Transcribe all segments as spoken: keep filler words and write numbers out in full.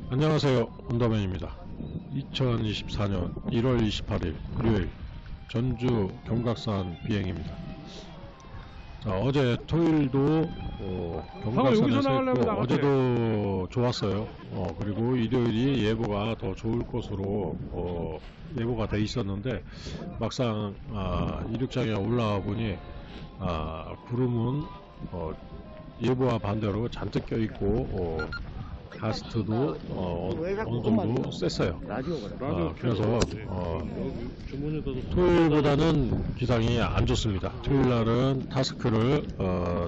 안녕하세요, 언더맨입니다. 이천이십사년 일월 이십팔일 일요일 전주 경각산 비행입니다. 자, 어제 토요일도 어, 경각산에서 했고 어제도 좋았어요. 어, 그리고 일요일이 예보가 더 좋을 것으로 어, 예보가 돼 있었는데 막상 아, 이륙장에 올라와 보니 아, 구름은 어, 예보와 반대로 잔뜩 껴있고 어, 가스트도 어, 어느 정도 셌어요. 어, 그래서 어, 토요일보다는 기상이 안 좋습니다. 토요일날은 타스크를 어,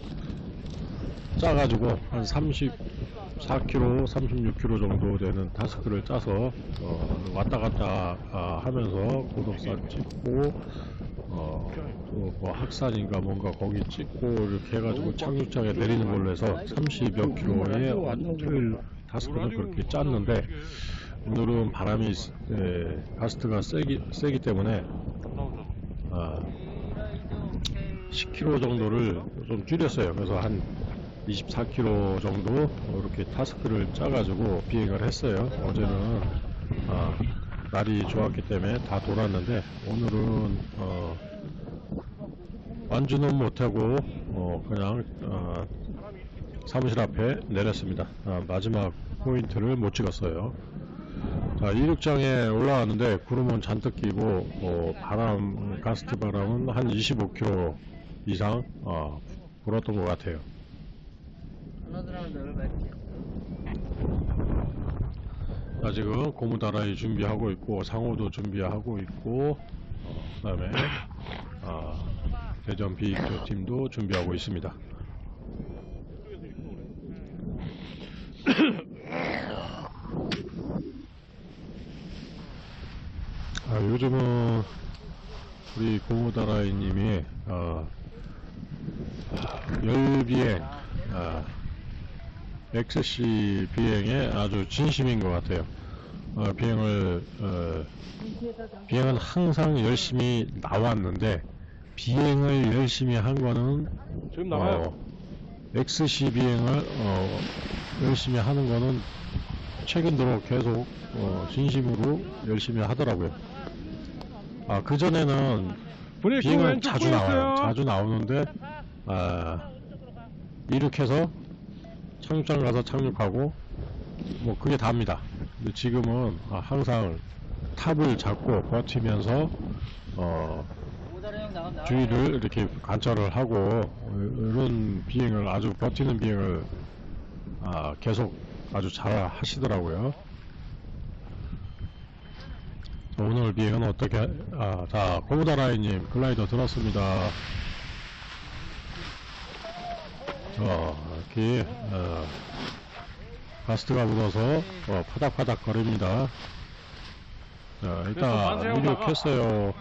짜가지고 한 삼십사 킬로미터, 삼십육 킬로미터 정도 되는 타스크를 짜서 어, 왔다갔다 아, 하면서 고독산 찍고 어, 또뭐 학산인가 뭔가 거기 찍고 이렇게 해가지고 착륙장에 내리는 걸로 해서 삼십여 킬로의 토요일 타스크는 그렇게 짰는데 오늘은 바람이 에, 가스트가 세기, 세기 때문에 아, 십 킬로미터 정도를 좀 줄였어요. 그래서 한 이십사 킬로미터 정도 이렇게 타스크를 짜가지고 비행을 했어요. 어제는 아, 날이 좋았기 때문에 다 돌았는데 오늘은 어, 완주는 못하고 어, 그냥 어, 사무실 앞에 내렸습니다. 아, 마지막 포인트를 못 찍었어요. 자, 이륙장에 올라왔는데 구름은 잔뜩 끼고 어, 바람, 가스트 바람은 한 이십오 킬로미터 이상 어, 불었던 것 같아요. 자, 지금 고무다라이 준비하고 있고 상호도 준비하고 있고 어, 그 다음에 어, 대전 비익조 팀도 준비하고 있습니다. 아, 요즘은 우리 고무다라이 님이 어, 열비행 아, 엑스씨 비행에 아주 진심인 것 같아요. 어, 비행을 어, 비행은 항상 열심히 나왔는데 비행을 열심히 한 거는 어, 엑스씨 비행을 어, 열심히 하는 거는 최근 들어 계속 어, 진심으로 열심히 하더라고요. 아, 그전에는 비행은 자주 나와요. 자주 나오는데 아, 이륙해서 착륙장 가서 착륙하고 뭐 그게 다입니다. 근데 지금은 항상 탑을 잡고 버티면서 어, 주위를 이렇게 관찰을 하고 이런 비행을 아주 버티는 비행을 아, 계속 아주 잘 하시더라고요. 오늘 비행은 어떻게 아, 자, 고무다라이님 글라이더 들었습니다. 자, 이렇게 어, 가스트가 묻어서 어, 파닥파닥 거립니다. 자, 일단 이륙했어요.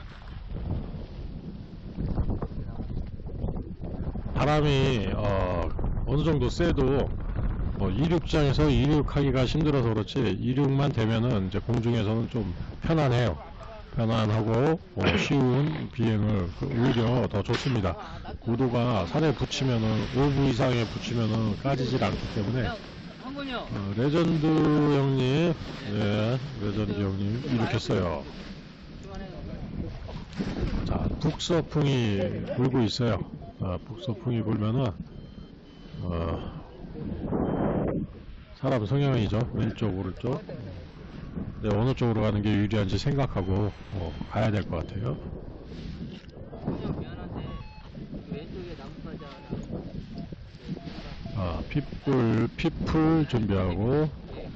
바람이 어, 어느 정도 세도 어, 이륙장에서 이륙하기가 힘들어서 그렇지 이륙만 되면은 이제 공중에서는 좀 편안해요. 편안하고 어, 쉬운 비행을 오히려 더 좋습니다. 고도가 산에 붙이면은 오 부 이상에 붙이면은 까지질 않기 때문에 어, 레전드 형님, 예, 레전드 형님 이륙했어요. 자, 북서풍이 불고 있어요. 아, 북서풍이 불면은 어, 사람 성향이죠. 왼쪽 오른쪽. 네, 어느 쪽으로 가는 게 유리한지 생각하고 어, 가야 될 것 같아요. 아, 핏불, 핏풀 준비하고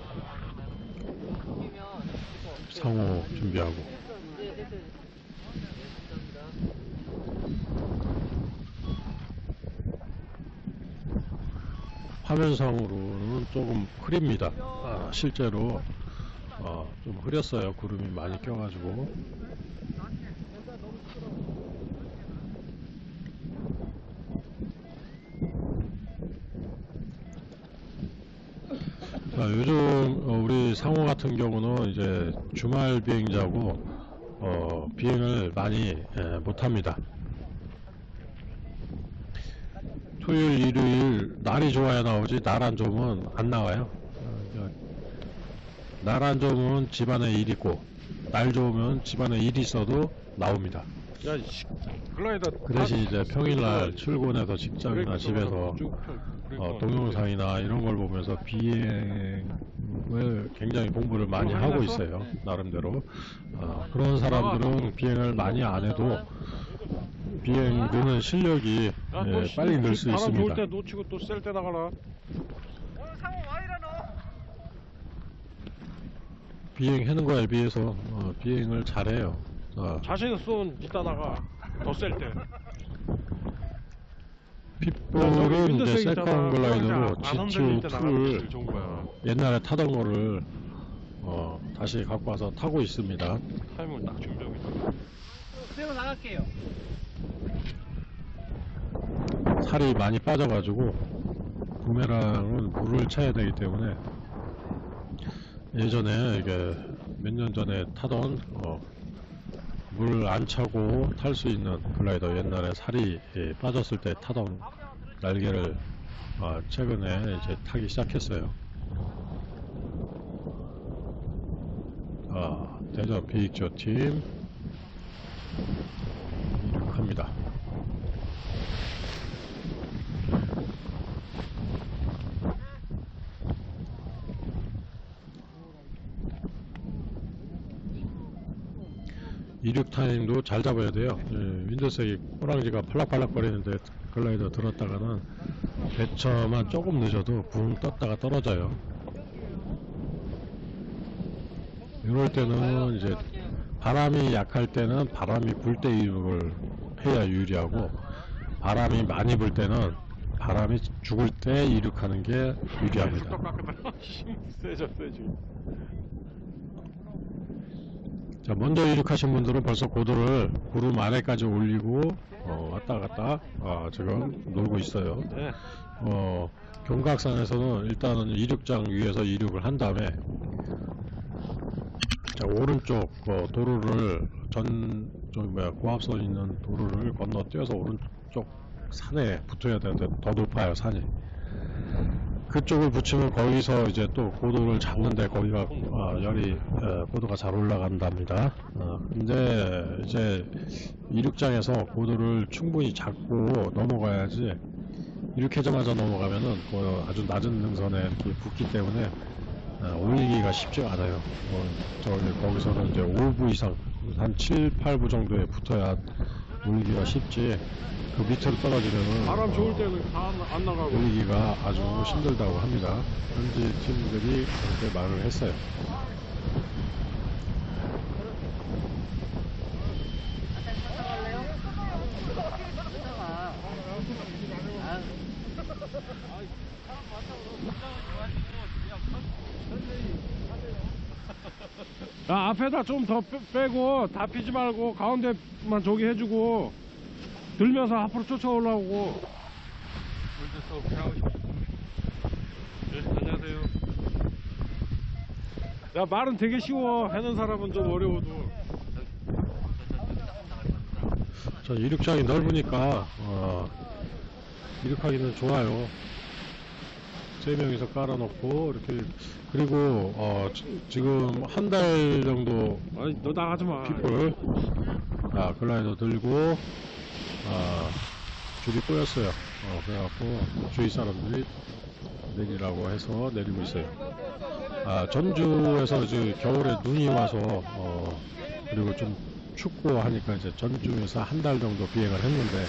상호 준비하고 화면상으로는 조금 흐립니다. 아, 실제로 어, 좀 흐렸어요. 구름이 많이 껴가지고. 자, 요즘 어, 우리 상호 같은 경우는 이제 주말 비행자고 어, 비행을 많이 예, 못합니다. 토요일, 일요일 날이 좋아야 나오지 날 안 좋으면 안 나와요. 어, 날 안 좋으면 집안에 일 있고, 날 좋으면 집안에 일 있어도 나옵니다. 야, 씨, 글라이더. 그 대신 다- 이제 평일날 쭉 출근해서 직장이나 브레이크 집에서 들어가고 쭉 펴- 브레이크 어, 들어가고 동영상이나 이런 걸 보면서 비행을 굉장히 공부를 많이 그거 하고 확인했어? 있어요. 나름대로. 어, 그런 사람들은 비행을 많이 안 해도 비행 느는 실력이 야, 너 예, 씨, 빨리 늘 수 바람 있습니다. 좋을 때 놓치고 또 셀 때 나가라. 비행하는 거에 비해서 어, 비행을 잘해요. 어, 자신 있으면 이따 나가. 더 셀 때. 핏볼은 이제 세컨 글라이더로 지티오 이를 좋은 거야. 어, 옛날에 타던 거를 어, 다시 갖고 와서 타고 있습니다. 타임을 딱 준비하고 있다. 그대로 나갈게요. 살이 많이 빠져가지고 부메랑은 물을 차야 되기 때문에 예전에 이게 몇 년 전에 타던 어, 물을 안 차고 탈 수 있는 글라이더, 옛날에 살이 예, 빠졌을 때 타던 날개를 어, 최근에 이제 타기 시작했어요. 아, 대전 비익조 팀 이륙합니다. 이륙 타임도 잘 잡아야 돼요. 예, 윈도색이 꼬랑지가 팔락팔락 거리는데 글라이더 들었다가는 배처만 조금 늦어도 붕 떴다가 떨어져요. 이럴 때는 이제 바람이 약할 때는 바람이 불 때 이륙을 해야 유리하고, 바람이 많이 불 때는 바람이 죽을 때 이륙하는 게 유리합니다. 똑같거든. 세져 세지. 자, 먼저 이륙하신 분들은 벌써 고도를 구름 아래까지 올리고 어, 왔다 갔다 어, 지금 놀고 있어요. 네. 어, 경각산에서는 일단은 이륙장 위에서 이륙을 한 다음에 자, 오른쪽 어, 도로를 전 저기 뭐야 고압선 있는 도로를 건너뛰어서 오른쪽 산에 붙어야 되는데 더 높아요, 산이. 그쪽을 붙이면 거기서 이제 또 고도를 잡는데 거기가 어, 열이 어, 고도가 잘 올라간답니다. 어, 근데 이제 이륙장에서 고도를 충분히 잡고 넘어가야지, 이륙하자마자 넘어가면은 그 아주 낮은 능선에 이렇게 붙기 때문에 어, 올리기가 쉽지가 않아요. 어, 저기 거기서는 이제 오 부 이상, 한 칠, 팔 부 정도에 붙어야 올리기가 쉽지, 그 밑으로 떨어지면은 바람 어, 좋을 때는 다 안 나가고. 올리기가 아주 힘들다고 합니다. 현지 팀들이 그렇게 말을 했어요. 야, 앞에다 좀 더 빼고 다 피지 말고 가운데만 저기 해주고 들면서 앞으로 쫓아올라오고. 네, 안녕하세요. 야, 말은 되게 쉬워. 하는 사람은 좀 어려워도. 저 이륙장이 넓으니까 어, 이륙하기는 좋아요. 세 명이서 깔아놓고 이렇게, 그리고 어, 지, 지금 한 달 정도 아니, 너 나가지 마. 핏볼 아, 글라이더 들고 아, 줄이 꼬였어요. 어, 그래갖고 주위 사람들이 내리라고 해서 내리고 있어요. 아, 전주에서 이제 겨울에 눈이 와서 어, 그리고 좀 춥고 하니까 이제 전주에서 한 달 정도 비행을 했는데,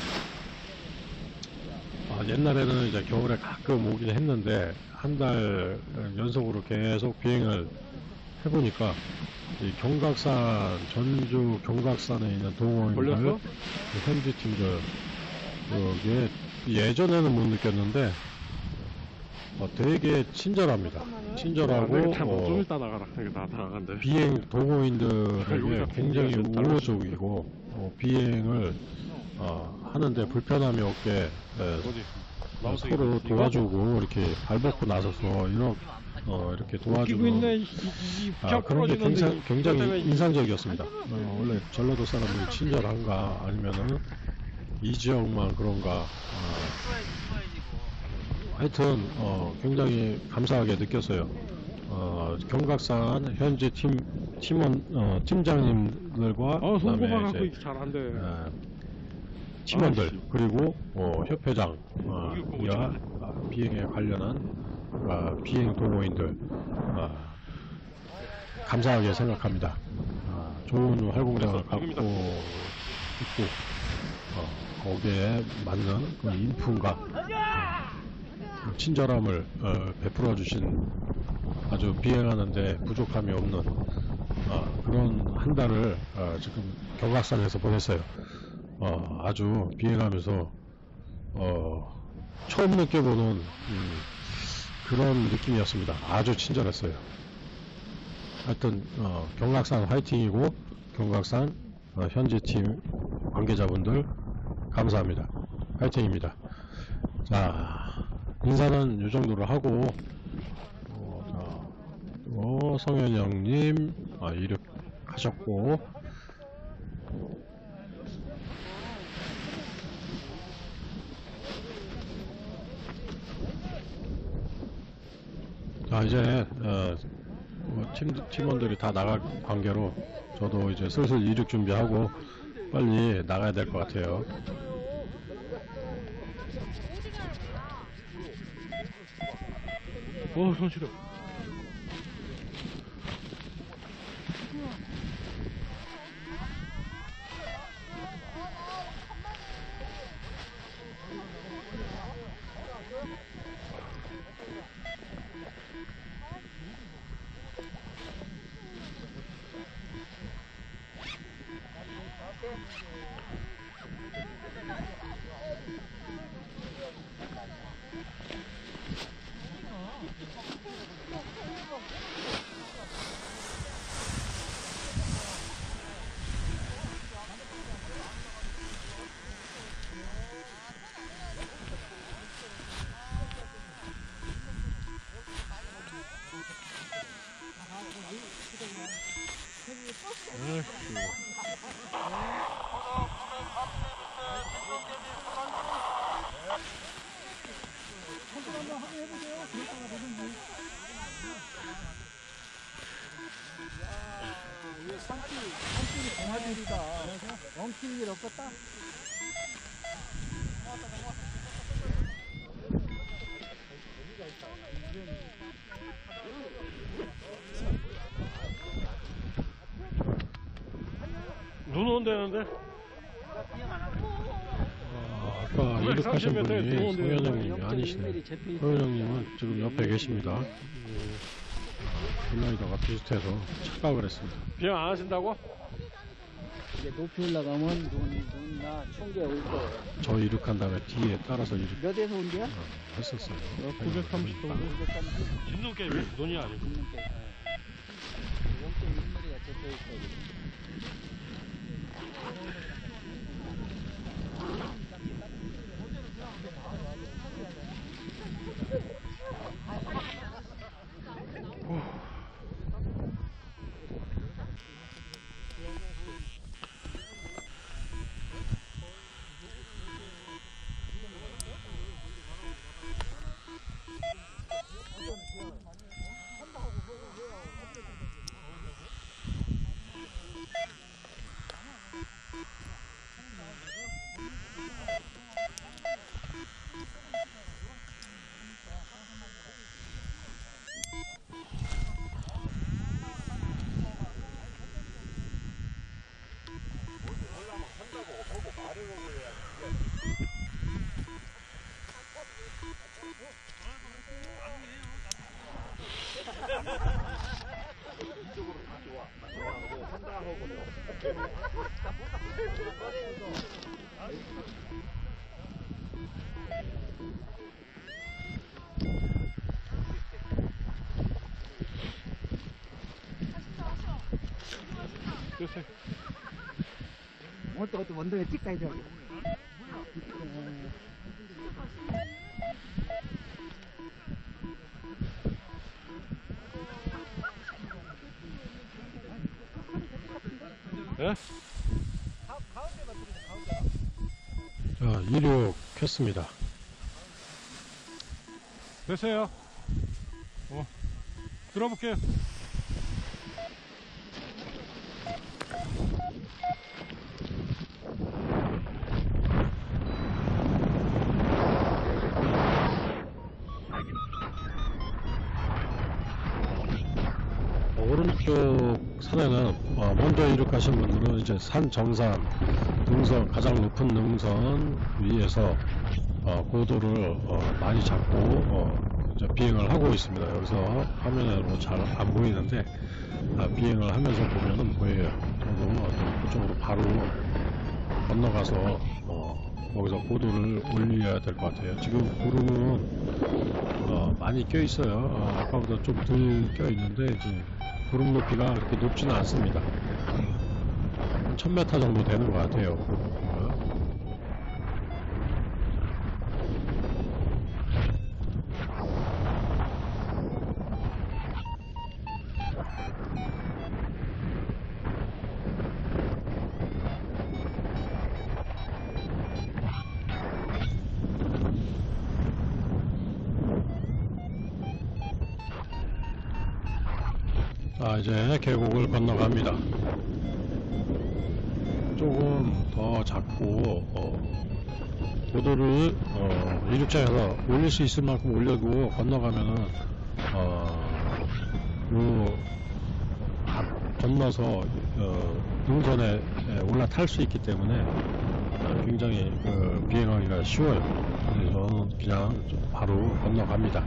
아, 옛날에는 이제 겨울에 가끔 오긴 했는데 한 달 연속으로 계속 비행을 해보니까 이 경각산, 전주 경각산에 있는 동호인들, 걸렸어? 그 현지 팀들, 그게 예전에는 못 느꼈는데 어, 되게 친절합니다. 친절하고 참, 어, 좀 이따 나가라. 여기 나 나간대. 비행 동호인들에게 여기가 굉장히 분위기가 좀 우호적이고 어, 비행을 어, 하는데 불편함이 없게 예, 어디? 어, 서로 도와주고 이렇게 발벗고 나서서 이렇게, 어, 이렇게 웃기고 도와주는 있네. 이, 이, 이 아, 그런 게 부쩍 굉장히, 굉장히 때문에 인상적이었습니다. 어, 원래 전라도 사람들이 친절한가 아니면은 이 지역만 그런가, 어, 하여튼 어, 굉장히 감사하게 느꼈어요. 어, 경각산 현재 팀 팀원 어, 팀장님들과 어, 손꼽아 그다음에 갖고 이제, 이렇게 잘한대. 어, 팀원들 아이씨. 그리고 어, 협회장 어, 여기 보고 야 아, 비행에 관련한 아, 비행 동호인들 아, 감사하게 생각합니다. 아, 좋은 활공장을 갖고 있고 어, 거기에 맞는 그 인품과 그 친절함을 어, 베풀어 주신 아주 비행하는데 부족함이 없는 어, 그런 한 달을 어, 지금 경각산에서 보냈어요. 어, 아주 비행하면서 어, 처음 느껴보는 음, 그런 느낌이었습니다. 아주 친절했어요. 하여튼 어, 경각산 화이팅이고 경각산 어, 현지 팀 관계자분들 감사합니다. 화이팅입니다. 자, 인사는 이 정도로 하고 어, 자, 또 성현이 형님 아, 이륙하셨고 자, 이제 어, 뭐 팀, 팀원들이 다 나갈 관계로 저도 이제 슬슬 이륙 준비하고 빨리 나가야 될 것 같아요. 어, 손 시려. 엉키는 일 없겠다. 눈 온다는데? 아, 아까 이륙하신 삼십 미터에 분이 들어오는데요. 성현 형님이 아니시네. 성현 형님은 지금 옆에 계십니다. 글라이더가 비슷해서 착각을 했습니다. 비행 안 하신다고? 이제 높이 올라가면 눈, 눈이나 충게 올 거예요. 저 이륙한 다음에 뒤에 따라서 이륙 몇에서 온대요? 어, 했었어요. 구백삼십 도. 구백삼십 짓는 게임이 눈이 아니고. 있는 게. 영 점 일 밀리미터가 적혀 있어요. 됐어요. 어때, 어때, 원동에 찍다, 이제. 예? 자, 이륙 켰습니다. 됐어요. 어. 들어볼게요. 오른쪽 산에는 어, 먼저 이륙하신 분들은 이제 산 정상 능선, 가장 높은 능선 위에서 어, 고도를 어, 많이 잡고 어, 이제 비행을 하고 있습니다. 여기서 화면에 뭐 잘 안 보이는데 아, 비행을 하면서 보면은 보여요. 저도 어, 그쪽으로 바로 건너가서 어, 거기서 고도를 올려야 될 것 같아요. 지금 구름은 어, 많이 껴 있어요. 어, 아까보다 좀 덜 껴 있는데 이제 구름 높이가 그렇게 높지는 않습니다. 천 미터 정도 되는 것 같아요. 구름 높이가. 자, 이제 계곡을 건너갑니다. 조금 더 작고 어, 고도를 어, 이륙장에서 올릴 수 있을 만큼 올려두고 건너가면은 어, 요 앞 건너서 어, 능선에 올라탈 수 있기 때문에 어, 굉장히 그, 비행하기가 쉬워요. 그래서 저는 그냥 좀 바로 건너갑니다.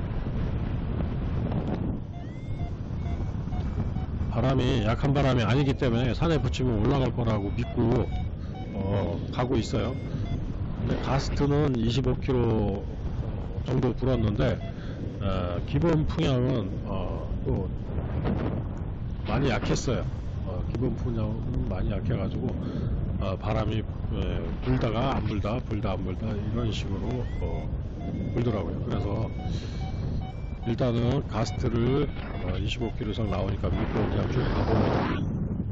바람이 약한 바람이 아니기 때문에 산에 붙이면 올라갈 거라고 믿고 어, 가고 있어요. 근데 가스트는 이십오 킬로미터 정도 불었는데 어, 기본 풍향은 어, 또 많이 약했어요. 어, 기본 풍향은 많이 약해가지고 어, 바람이 에, 불다가 안 불다 불다 안 불다 이런 식으로 어, 불더라고요. 그래서 일단은 가스트를 어, 이십오 킬로미터 이상 나오니까 믿고 그냥 쭉 가봅니다.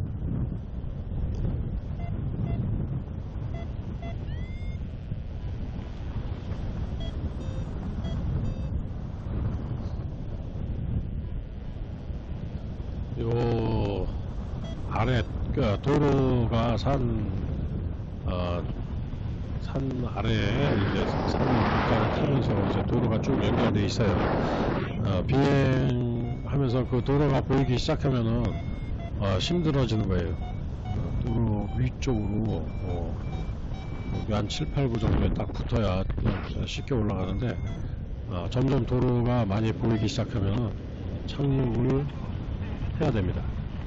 요 아래 그 도로가 산, 어, 산 아래에 이제 산 밑가를 타면서 이제 도로가 쭉 연결돼 있어요. 어, 비행하면서 그 도로가 보이기 시작하면은 어, 힘들어지는 거예요. 어, 도로 위쪽으로 어, 여기 한 칠, 팔 구 정도에 딱 붙어야 쉽게 올라가는데 어, 점점 도로가 많이 보이기 시작하면은 착륙을 해야 됩니다.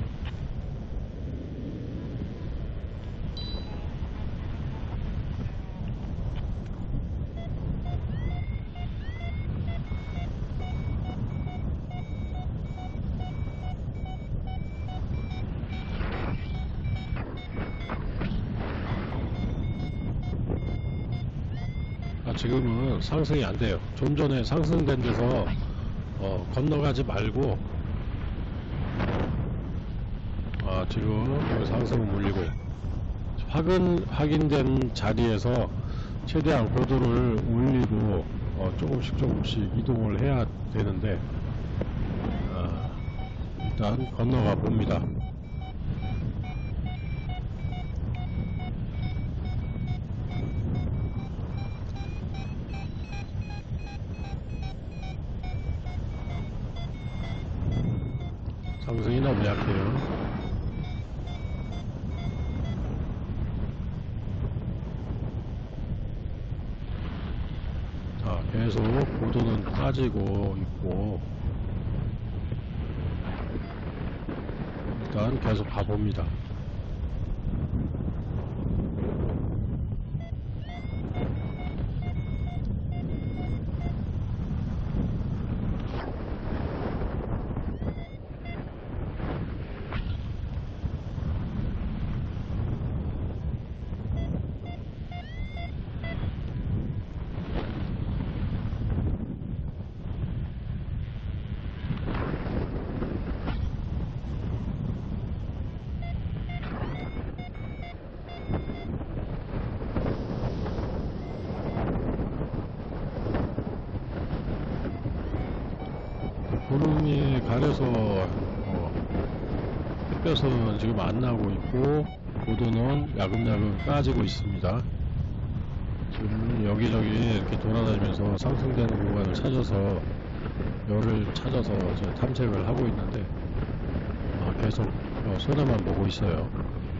아, 지금은 상승이 안 돼요. 좀 전에 상승된 데서 어, 건너가지 말고 아, 지금 여기 상승은 물리고 확인, 확인된 자리에서 최대한 고도를 올리고 어, 조금씩 조금씩 이동을 해야 되는데 아, 일단 건너가 봅니다. 상승이 너무 약해요. 자, 계속 고도는 빠지고 있고 일단 계속 가봅니다. 구름이 가려서 어, 햇볕은 지금 안 나고 있고 고도는 야금야금 까지고 있습니다. 지금 여기저기 이렇게 돌아다니면서 상승되는 공간을 찾아서 열을 찾아서 이제 탐색을 하고 있는데 어, 계속 어, 손해만 보고 있어요.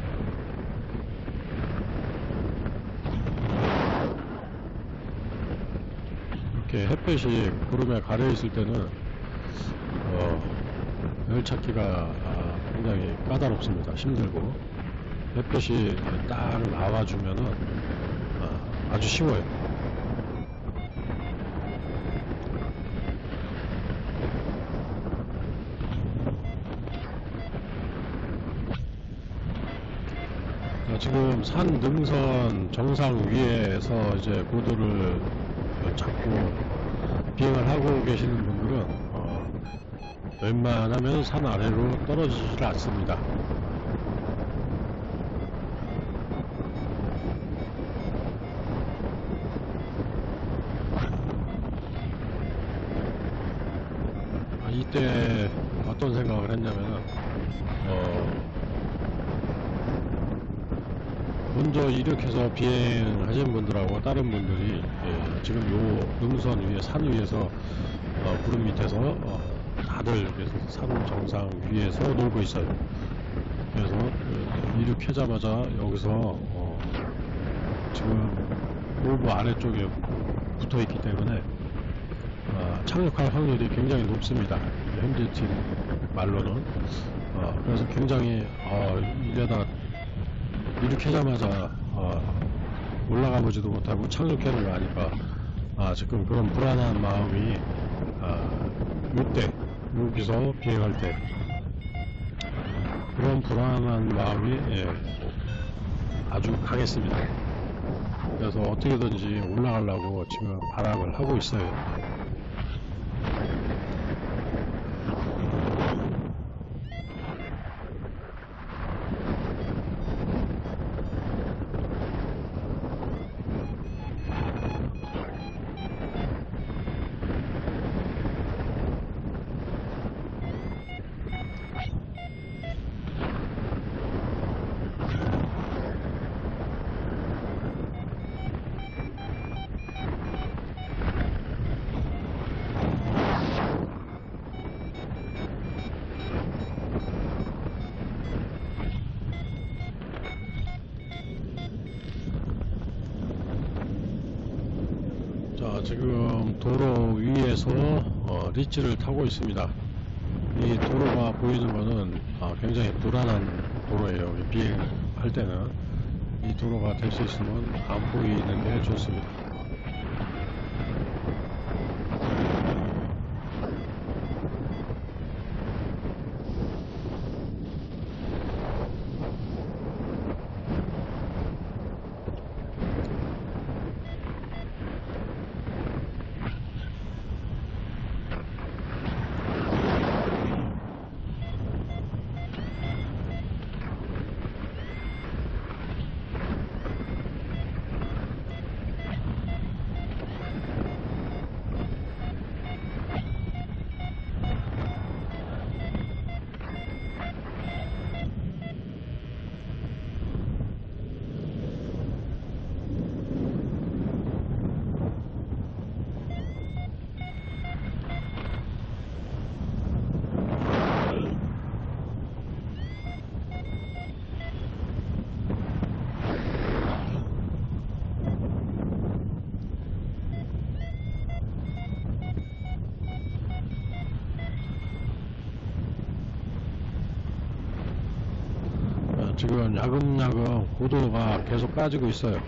이렇게 햇볕이 구름에 가려 있을 때는 어, 열 찾기가 아, 굉장히 까다롭습니다. 힘들고 햇볕이 딱 나와주면은 아, 아주 쉬워요. 아, 지금 산 능선 정상 위에서 이제 고도를 잡고 비행을 하고 계시는 분들은 어, 웬만하면 산 아래로 떨어지질 않습니다. 아, 이때 어떤 생각을 했냐면은 어, 먼저 이륙해서 비행하신 분들하고 다른 분들이 예, 지금 요 능선 위에 산 위에서 어, 구름 밑에서 어, 다들 그래서 산 정상 위에서 놀고 있어요. 그래서 그, 이륙하자마자 여기서 어, 지금 노브 아래쪽에 붙어 있기 때문에 어, 착륙할 확률이 굉장히 높습니다. 현지 팀 말로는 어, 그래서 굉장히 어, 이래다 이륙하자마자 어, 올라가 보지도 못하고 착륙해는 거 하니까 아, 지금 그런 불안한 마음이 아, 이때 여기서 비행할 때 그런 불안한 마음이 예, 아주 강했습니다. 그래서 어떻게든지 올라가려고 지금 발악을 하고 있어요. 자, 지금 도로 위에서 어, 리치를 타고 있습니다. 이 도로가 보이는 거는 아, 굉장히 불안한 도로예요. 비행할 때는 이 도로가 될 수 있으면 안 보이는 게 좋습니다. 지금 야금야금 고도가 계속 빠지고 있어요.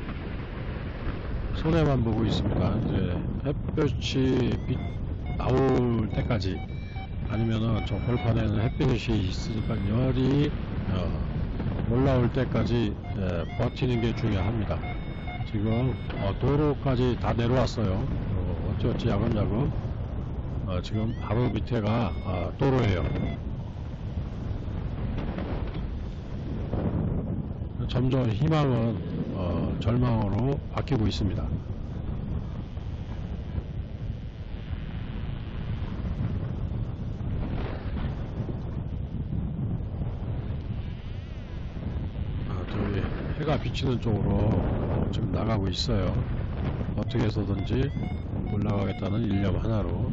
손해만 보고 있습니다. 이제 햇볕이 빛 나올 때까지 아니면은 저 벌판에는 햇빛이 있으니까 열이 어, 올라올 때까지 예, 버티는 게 중요합니다. 지금 어, 도로까지 다 내려왔어요. 어, 어찌어찌 야금야금 어, 지금 바로 밑에가 어, 도로예요. 점점 희망은 어, 절망으로 바뀌고 있습니다. 해가 비치는 쪽으로 어, 지금 나가고 있어요. 어떻게 해서든지 올라가겠다는 일념 하나로.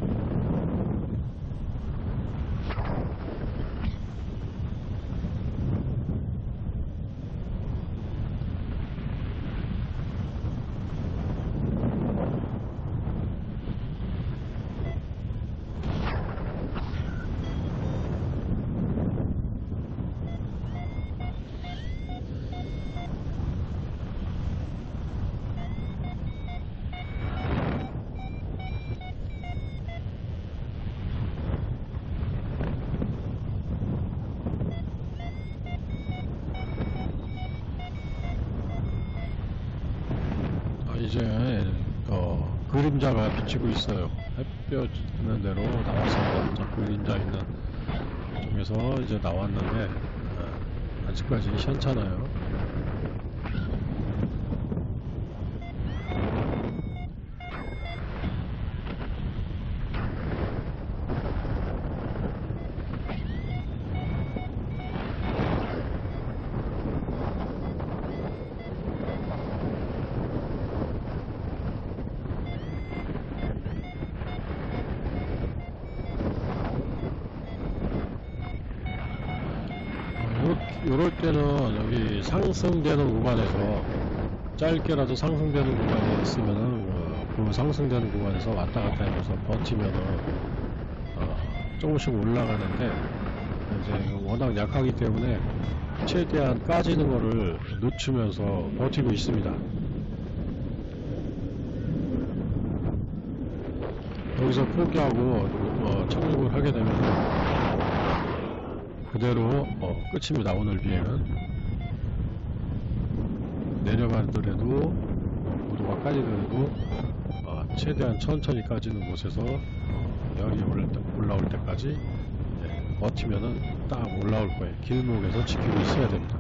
이제 어, 그림자가 비치고 있어요. 햇볕 있는 대로 나왔습니다. 자, 그림자 있는 쪽에서 이제 나왔는데 어, 아직까지 현찮아요. 요럴 때는 여기 상승되는 구간에서 짧게라도 상승되는 구간이 있으면은 어, 그 상승되는 구간에서 왔다 갔다 하면서 버티면은 어, 조금씩 올라가는데 이제 워낙 약하기 때문에 최대한 까지는 거를 늦추면서 버티고 있습니다. 여기서 포기하고 어, 착륙을 하게 되면 그대로 어, 끝입니다. 오늘 비행은 내려가더라도 고도가 까지더라도 어, 최대한 천천히 까지는 곳에서 어, 열이 올라올 때까지 네, 버티면은 딱 올라올 거예요. 길목에서 지키고 있어야 됩니다.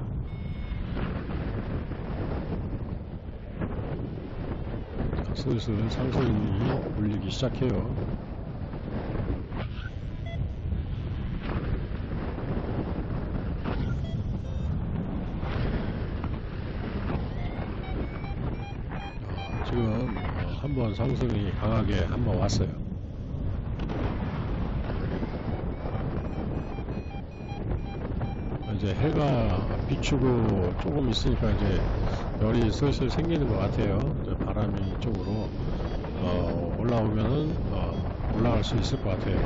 자, 슬슬 상승이 울리기 시작해요. 지금 어, 한번 상승이 강하게 한번 왔어요. 이제 해가 비추고 조금 있으니까 이제 열이 슬슬 생기는 것 같아요. 이제 바람이 이쪽으로 어, 올라오면은 어, 올라갈 수 있을 것 같아요.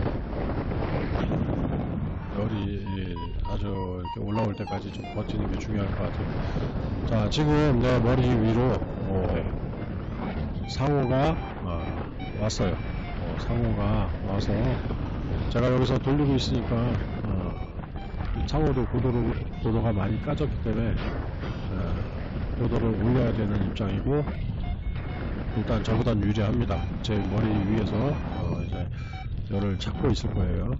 열이 아주 이렇게 올라올 때까지 좀 버티는 게 중요할 것 같아요. 자, 지금 내 머리 위로 어, 상호가 어, 왔어요. 어, 상호가 와서 제가 여기서 돌리고 있으니까 어, 상호도 고도로, 고도가 많이 까졌기 때문에 어, 고도를 올려야 되는 입장이고 일단 저보단 유리합니다. 제 머리 위에서 어, 이제 열을 찾고 있을 거예요.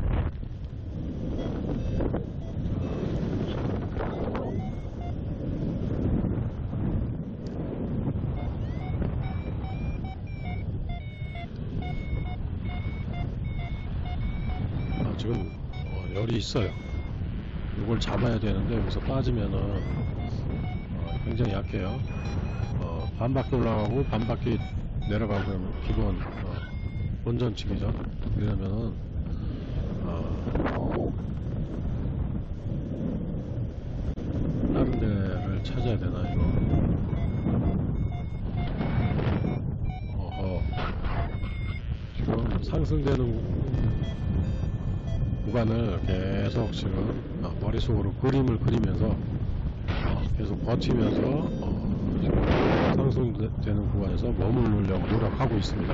지금 어, 열이 있어요. 이걸 잡아야 되는데 여기서 빠지면은 어, 굉장히 약해요. 어, 반 바퀴 올라가고 반 바퀴 내려가면 기본 어, 본전치기죠. 이러면은 어, 다른 데를 찾아야 되나 이거. 어허. 지금 상승되는 구간을 계속 지금 어, 머릿속으로 그림을 그리면서 어, 계속 버티면서 어, 지금 상승되는 구간에서 머무르려고 노력하고 있습니다.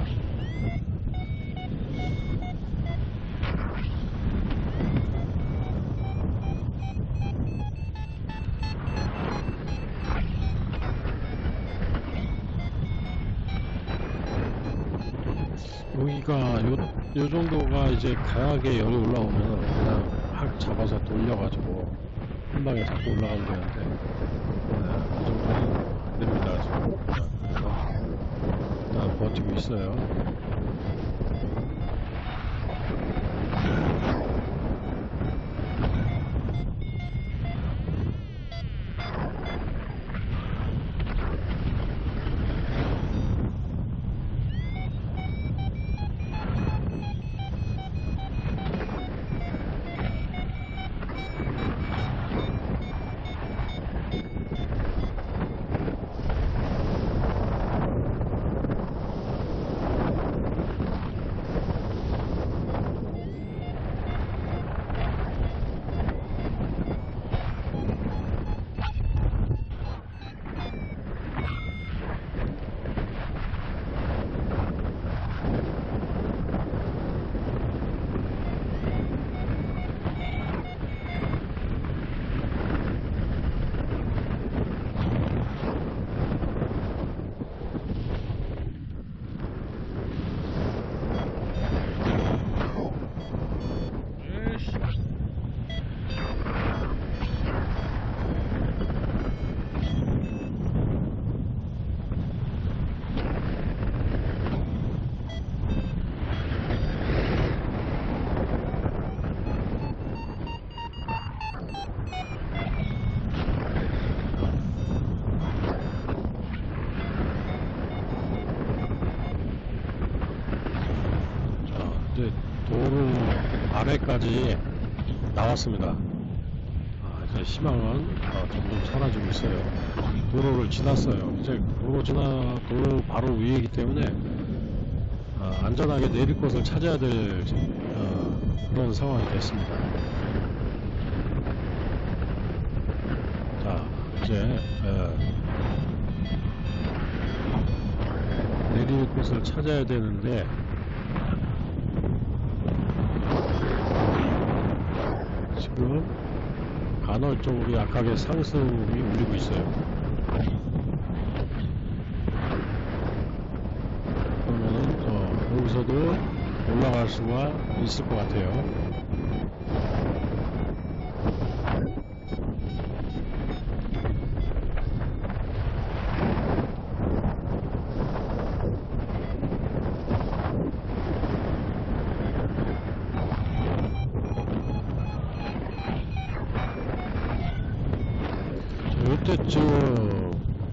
여기가 요, 요 정도가 이제 강하게 열이 올라오면 그냥 확 잡아서 돌려가지고 한 방에 잡고 올라가면 되는데 네, 그 정도는 안 됩니다. 지금. 그래서 일단 버티고 있어요. 아래까지 나왔습니다. 아, 이제 희망은 어, 점점 사라지고 있어요. 도로를 지났어요. 이제 도로 지나 도로 바로 위이기 때문에 어, 안전하게 내릴 곳을 찾아야 될 어, 그런 상황이 됐습니다. 자, 이제 에, 내릴 곳을 찾아야 되는데 지금 간헐적으로 약하게 상승이 울리고 있어요. 그러면은 어, 여기서도 올라갈 수가 있을 것 같아요. 이때쯤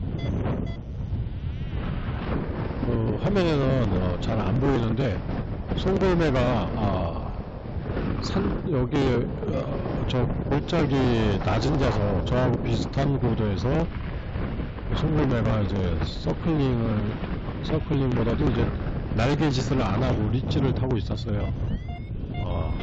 그 화면에는 어, 잘 안 보이는데 송골매가 아, 산 여기 어, 저 골짜기 낮은 데서 저하고 비슷한 고도에서 송골매가 이제 서클링을 서클링보다도 이제 날개짓을 안 하고 리치를 타고 있었어요. 어,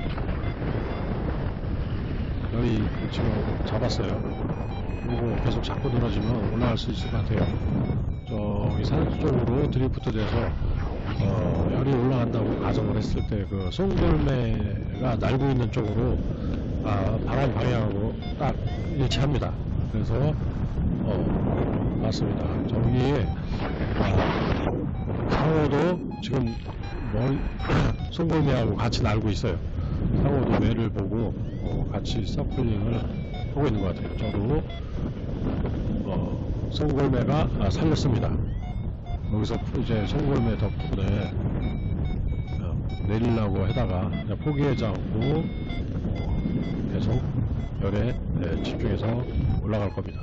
여기 지금 잡았어요. 그리고 계속 잡고 늘어지면 올라갈 수 있을 것 같아요. 저기 산 쪽으로 드리프트 돼서 어, 열이 올라간다고 가정을 했을 때 그 송골매가 날고 있는 쪽으로 아, 바람 방향으로 딱 일치합니다. 그래서 어, 맞습니다. 저기 아, 상호도 지금 머리 송골매하고 같이 날고 있어요. 상호도 매를 보고 어, 같이 서클링을 하고 있는 것 같아요. 저도 어, 송골매가 아, 살렸습니다. 여기서 이제 송골매 덕분에 어, 내리려고 하다가 그냥 포기하지 않고 어, 계속 열에 네, 집중해서 올라갈 겁니다.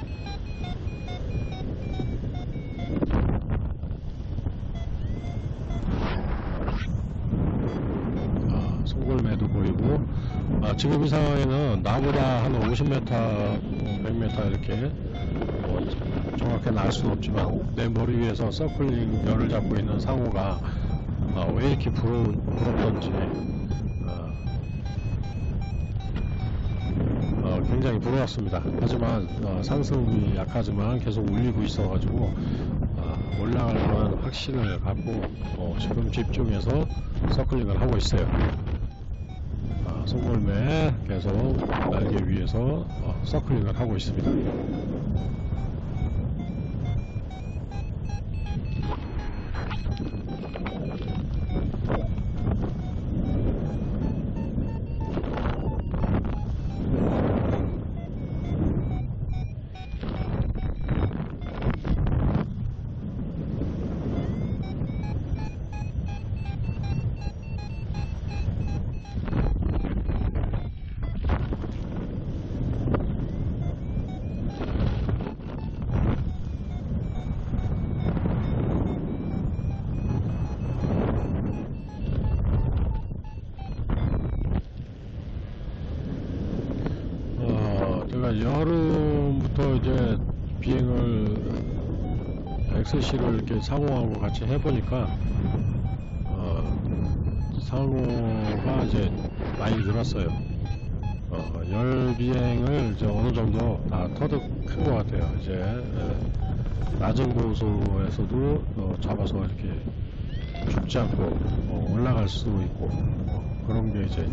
아, 송골매도 보이고 아, 지금 이 상황에는 나보다 한 오십 미터, 백 미터 이렇게 뭐 정확히 알 수는 없지만 내 머리 위에서 서클링 열을 잡고 있는 상호가 어, 왜 이렇게 부러, 부럽던지 어, 어, 굉장히 부러웠습니다. 하지만 어, 상승이 약하지만 계속 울리고 있어가지고 어, 올라갈 만한 확신을 갖고 어, 지금 집중해서 서클링을 하고 있어요. 송골매 계속 날개 위에서 어, 서클링을 하고 있습니다. 여름부터 이제 비행을 엑스씨를 이렇게 상호하고 같이 해보니까 어, 상호가 이제 많이 늘었어요. 어, 열 비행을 이제 어느 정도 다 터득한 것 같아요. 이제 에, 낮은 고소에서도 어, 잡아서 이렇게 죽지 않고 어, 올라갈 수 있고 어, 그런 게 이제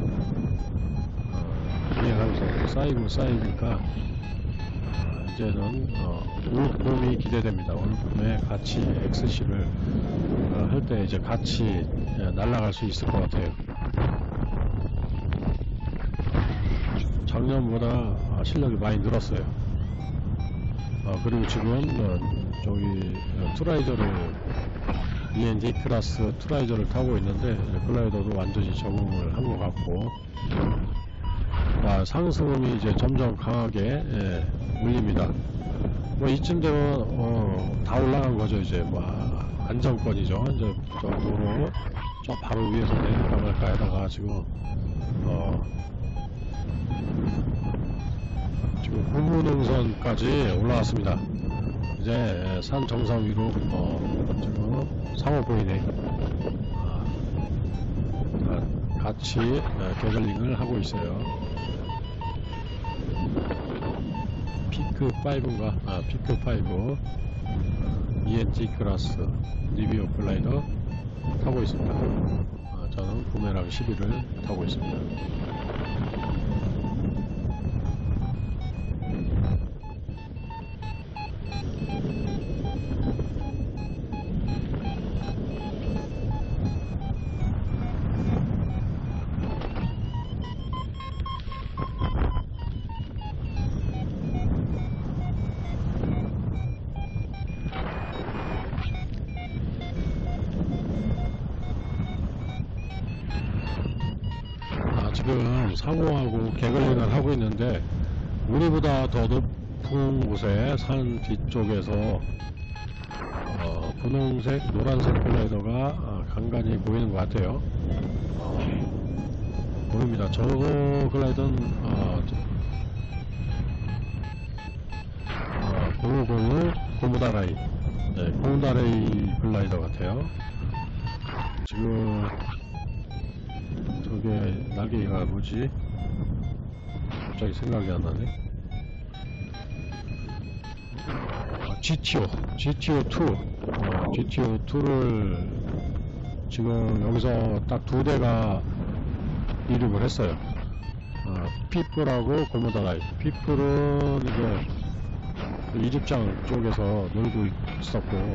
비행하면서 쌓이고 쌓이니까 어, 이제는 어, 올 봄이 기대됩니다. 올 봄에 같이 엑스씨를 어, 할 때 이제 같이 날아갈 수 있을 것 같아요. 작년보다 실력이 많이 늘었어요. 어, 그리고 지금 어, 저기 어, 트라이저를 이엔디 클래스 트라이저를 타고 있는데 글라이더도 완전히 적응을 한 것 같고 아, 상승음이 이제 점점 강하게 예, 울립니다. 뭐 이쯤 되면 어, 다 올라간 거죠. 이제 뭐 안정권이죠. 이제 저 도로 저 바로 위에서 내릴까 말까 하다가 지금 어, 지금 후문흥선까지 올라왔습니다. 이제 산 정상 위로 어, 지금 상호 보이네. 아, 같이 어, 개글링을 하고 있어요. 피크 오인가? 아, 피크 오 이엔지 클래스 리비오 글라이더 타고 있습니다. 아, 저는 부메랑 십일을 타고 있습니다. 지금 상호하고 개글링을 하고 있는데 우리보다 더 높은 곳에 산 뒤쪽에서 어, 분홍색, 노란색 글라이더가 어, 간간히 보이는 것 같아요. 어, 보입니다. 저 글라이더는 어, 어, 공구공을 고무다라이, 네, 고무다라이 글라이더 같아요. 지금 저게 날개가 뭐지? 갑자기 생각이 안 나네. 아, 지티오, 지티오 투. 어, 지티오 투를 지금 여기서 딱 두 대가 이륙을 했어요. 어, 피플하고 고무다라이. 피플은 이제 이집장 쪽에서 놀고 있었고,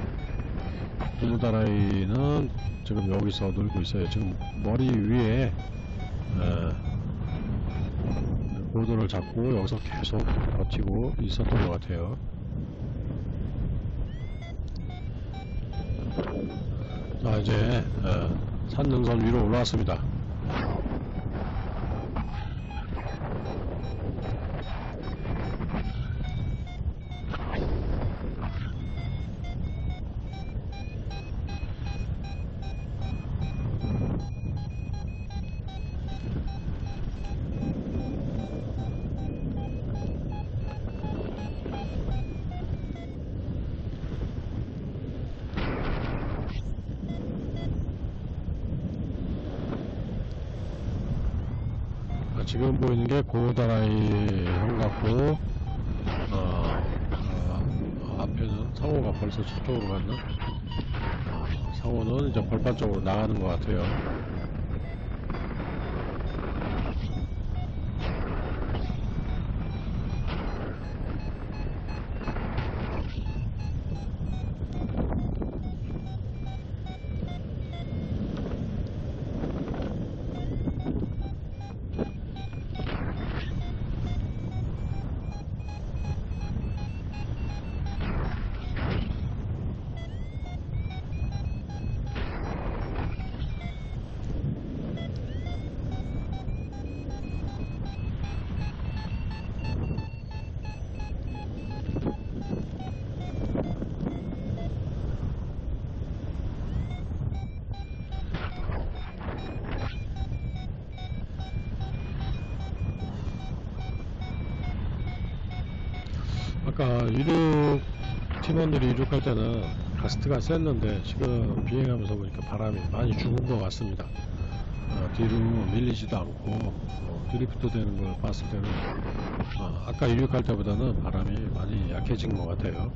고무다라이는 지금 여기서 놀고 있어요. 지금 머리 위에 에, 보드를 잡고 여기서 계속 버티고 있었던 것 같아요. 자, 이제 에, 산능선 위로 올라왔습니다. 지금 보이는 게 고무다라이 형 같고, 어, 어, 앞에는 상호가 벌써 저쪽으로 갔나? 어, 상호는 이제 벌판 쪽으로 나가는 것 같아요. 아까 이륙 팀원들이 이륙할 때는 가스트가 셌는데 지금 비행하면서 보니까 바람이 많이 죽은 것 같습니다. 어, 뒤로 밀리지도 않고 어, 드리프트 되는 걸 봤을 때는 어, 아까 이륙할 때보다는 바람이 많이 약해진 것 같아요.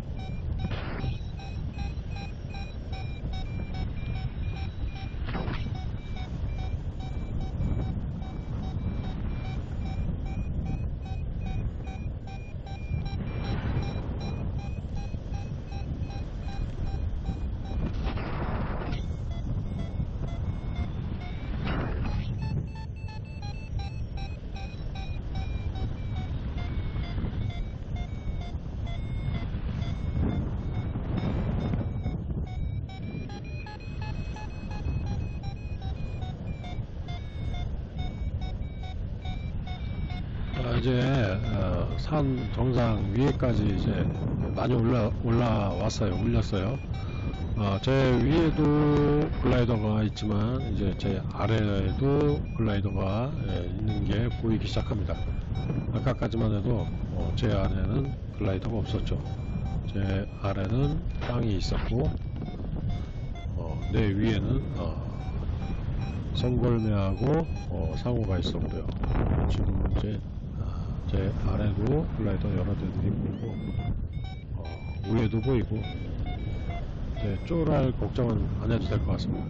이제 어, 산 정상 위에까지 이제 많이 올라 올라왔어요. 올렸어요. 어, 제 위에도 글라이더가 있지만 이제 제 아래에도 글라이더가 예, 있는 게 보이기 시작합니다. 아까까지만 해도 어, 제 아래는 글라이더가 없었죠. 제 아래는 땅이 있었고 어, 내 위에는 어, 성골매하고 어, 상호가 있었고요. 지금은 이제 아, 제 아래도 글라이더 여러 대들이 보이고 어, 위에도 보이고 네, 쫄할 걱정은 안 해도 될 것 같습니다.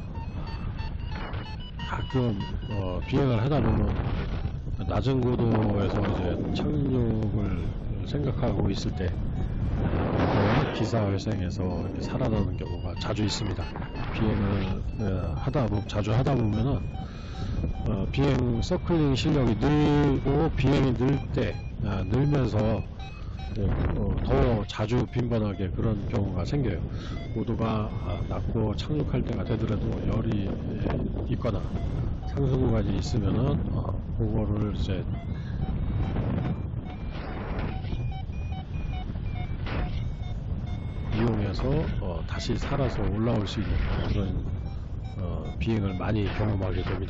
가끔 어, 비행을 하다 보면 낮은 고도에서 이제 착륙을 생각하고 있을 때 어, 기사회생에서 이렇게 살아나는 경우가 자주 있습니다. 비행을 어, 하다 보면 자주 하다 보면은 어, 비행 서클링 실력이 늘고 비행이 늘 때 아, 늘면서 어, 더 자주 빈번하게 그런 경우가 생겨요. 고도가 아, 낮고 착륙할 때가 되더라도 열이 에, 있거나 상승 구간이 있으면은 어, 그거를 이제 이용해서 어, 다시 살아서 올라올 수 있는 그런 어, 비행을 많이 경험하게 됩니다.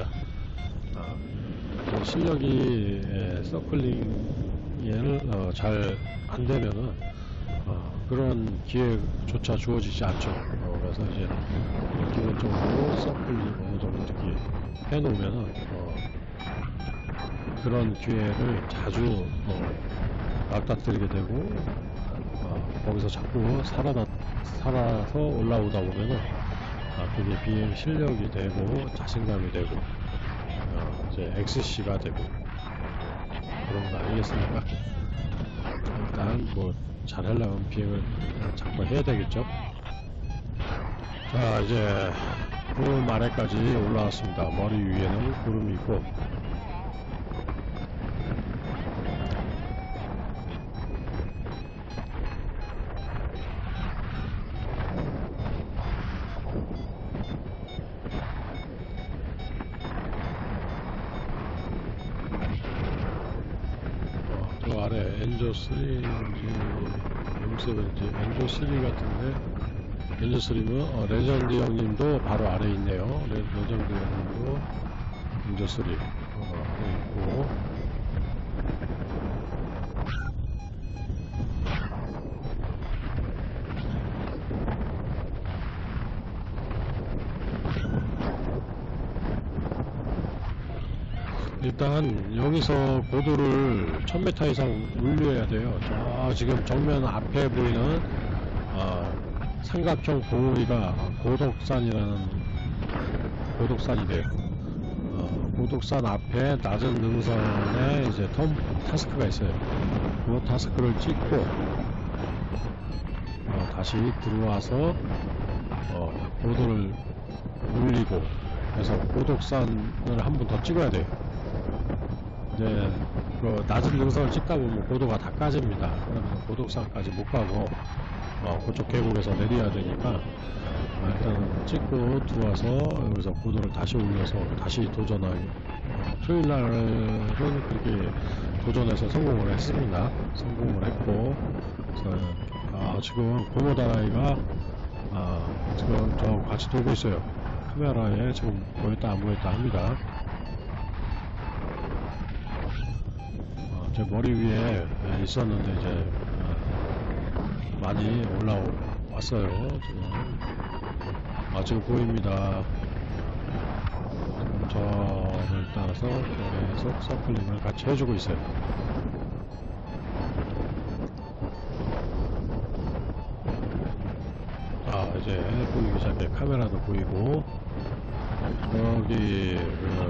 아, 실력이 에, 서클링을 어, 잘 안되면은 어, 그런 기회조차 주어지지 않죠. 어, 그래서 이제 기본적으로 서클링 어느 정도 이렇게 해놓으면은 어, 그런 기회를 자주 어, 맞닥뜨리게 되고 어, 거기서 자꾸 살아나, 살아서 올라오다 보면은 아, 그게 비행 실력이 되고 자신감이 되고 어, 이제 엑스씨가 되고 그런 거 아니겠습니까? 일단 뭐 잘하려면 비행을 자꾸 해야 되겠죠. 자, 이제 구름 아래까지 올라왔습니다. 머리 위에는 구름이 있고 저 아래 엔저 쓰리인지 엠세븐인지 엔저 쓰리 같은데 엔저 쓰리면 어, 레전드 형님도 바로 아래 있네요. 레, 레전드 형님도 엔저 쓰리 어, 아래 있고 일단 여기서 고도를 천 미터 이상 올려야 돼요. 저 지금 정면 앞에 보이는 어, 삼각형 봉우리가 고독산이라는 고독산이 돼요. 어, 고독산 앞에 낮은 능선에 이제 텀 타스크가 있어요. 그 타스크를 찍고 어, 다시 들어와서 어, 고도를 올리고 그래서 고독산을 한 번 더 찍어야 돼요. 이제 그 낮은 능선을 찍다 보면 고도가 다 까집니다. 그러면 고독산까지 못 가고 어, 그쪽 계곡에서 내려야 되니까 어, 일단 찍고 들어와서 여기서 고도를 다시 올려서 다시 도전하기. 어, 토요일 날은 그렇게 도전해서 성공을 했습니다. 성공을 했고 그래서 아, 지금 고모다라이가 아, 지금 저 같이 돌고 있어요. 카메라에 지금 보였다 안 보였다 합니다. 제 머리 위에 있었는데 이제 많이 올라왔어요. 지금 아 지금 보입니다. 지금 저를 따라서 계속 서클링을 같이 해주고 있어요. 아 이제 보이기 시작해. 카메라도 보이고 여기 그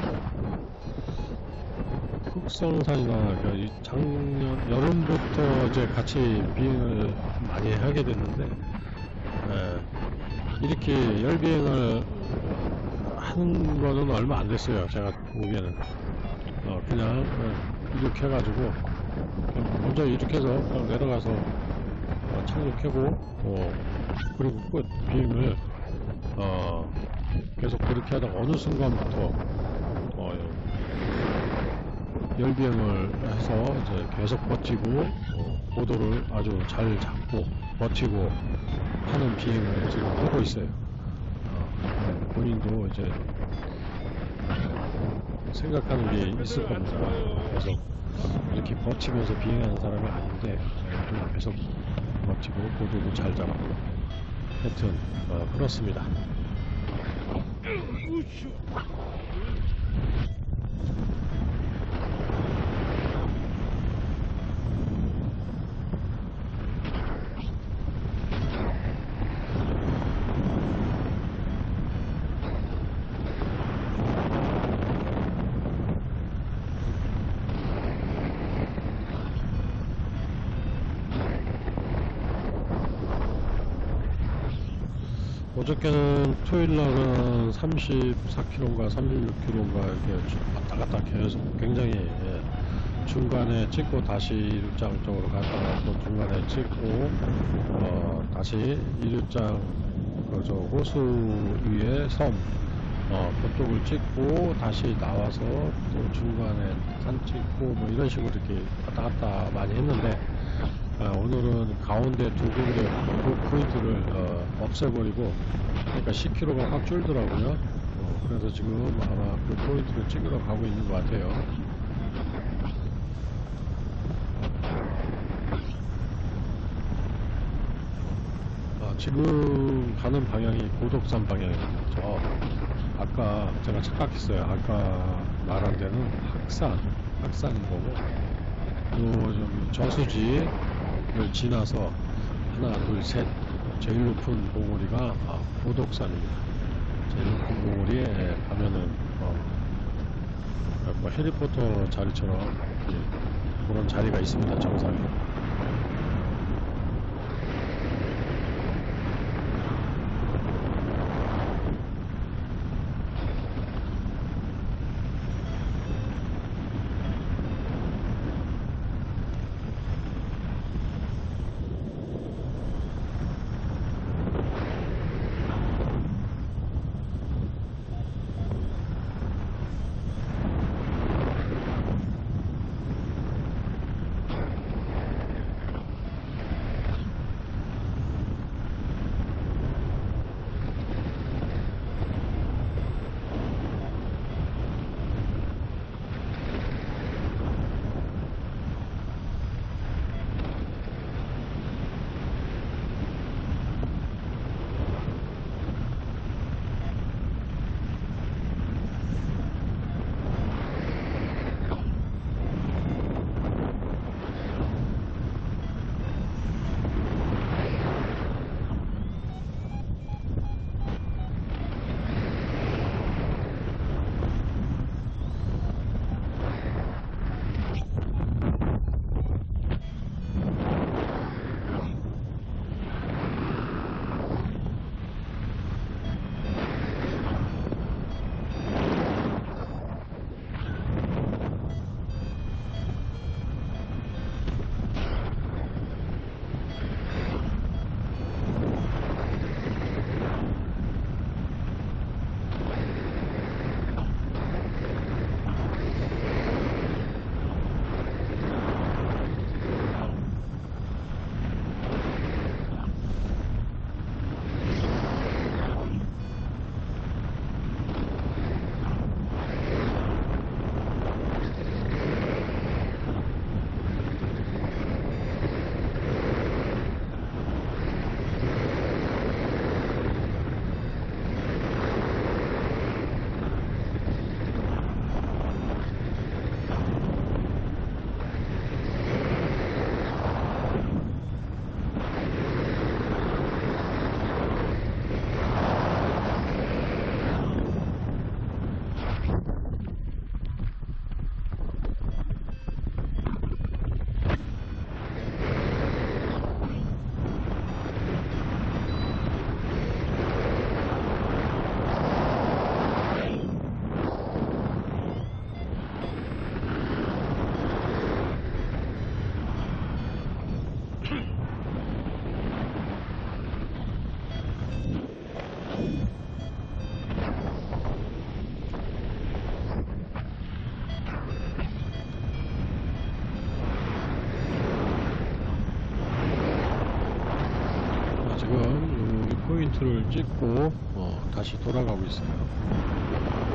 흑성산이나 그 작년 여름부터 이제 같이 비행을 많이 하게 됐는데 에, 이렇게 열비행을 하는 거는 얼마 안 됐어요. 제가 보기에는 어, 그냥 어, 이렇게 해가지고 먼저 이렇게 해서 그냥 내려가서 어, 착륙하고 어, 그리고 끝 비행을 어, 계속 그렇게 하다가 어느 순간부터 어, 열비행을 해서 이제 계속 버티고 어, 고도를 아주 잘 잡고 버티고 하는 비행을 지금 하고 있어요. 어, 본인도 이제 생각하는 게 있을 겁니다. 계속 이렇게 버티면서 비행하는 사람이 아닌데 어, 계속 버티고 고도도 잘 잡고 하여튼 어, 그렇습니다. 어저께는 토요일 날은 삼십사 킬로미터인가 삼십육 킬로미터인가 이렇게 쭉 왔다 갔다 계속 굉장히 예, 중간에 찍고 다시 이륙장 쪽으로 갔다가 또 중간에 찍고 어, 다시 이륙장 그저 호수 위에 섬 어, 그쪽을 찍고 다시 나와서 또 중간에 산 찍고 뭐 이런 식으로 이렇게 왔다 갔다 많이 했는데 아, 오늘은 가운데 두 군데 그 포인트를 어, 없애버리고 그러니까 십 킬로미터가 확 줄더라고요. 어, 그래서 지금 아마 그 포인트를 찍으러 가고 있는 것 같아요. 아, 지금 가는 방향이 고덕산 방향입니다. 저 아까 제가 착각했어요. 아까 말한 데는 학산, 학산인 거고 요 저수지 를 지나서 하나 둘 셋 제일 높은 봉우리가 아, 고덕산입니다. 제일 높은 봉우리에 가면은 어, 뭐 해리포터 자리처럼 예, 그런 자리가 있습니다. 정상에. 지금 이 포인트를 찍고 어, 다시 돌아가고 있어요.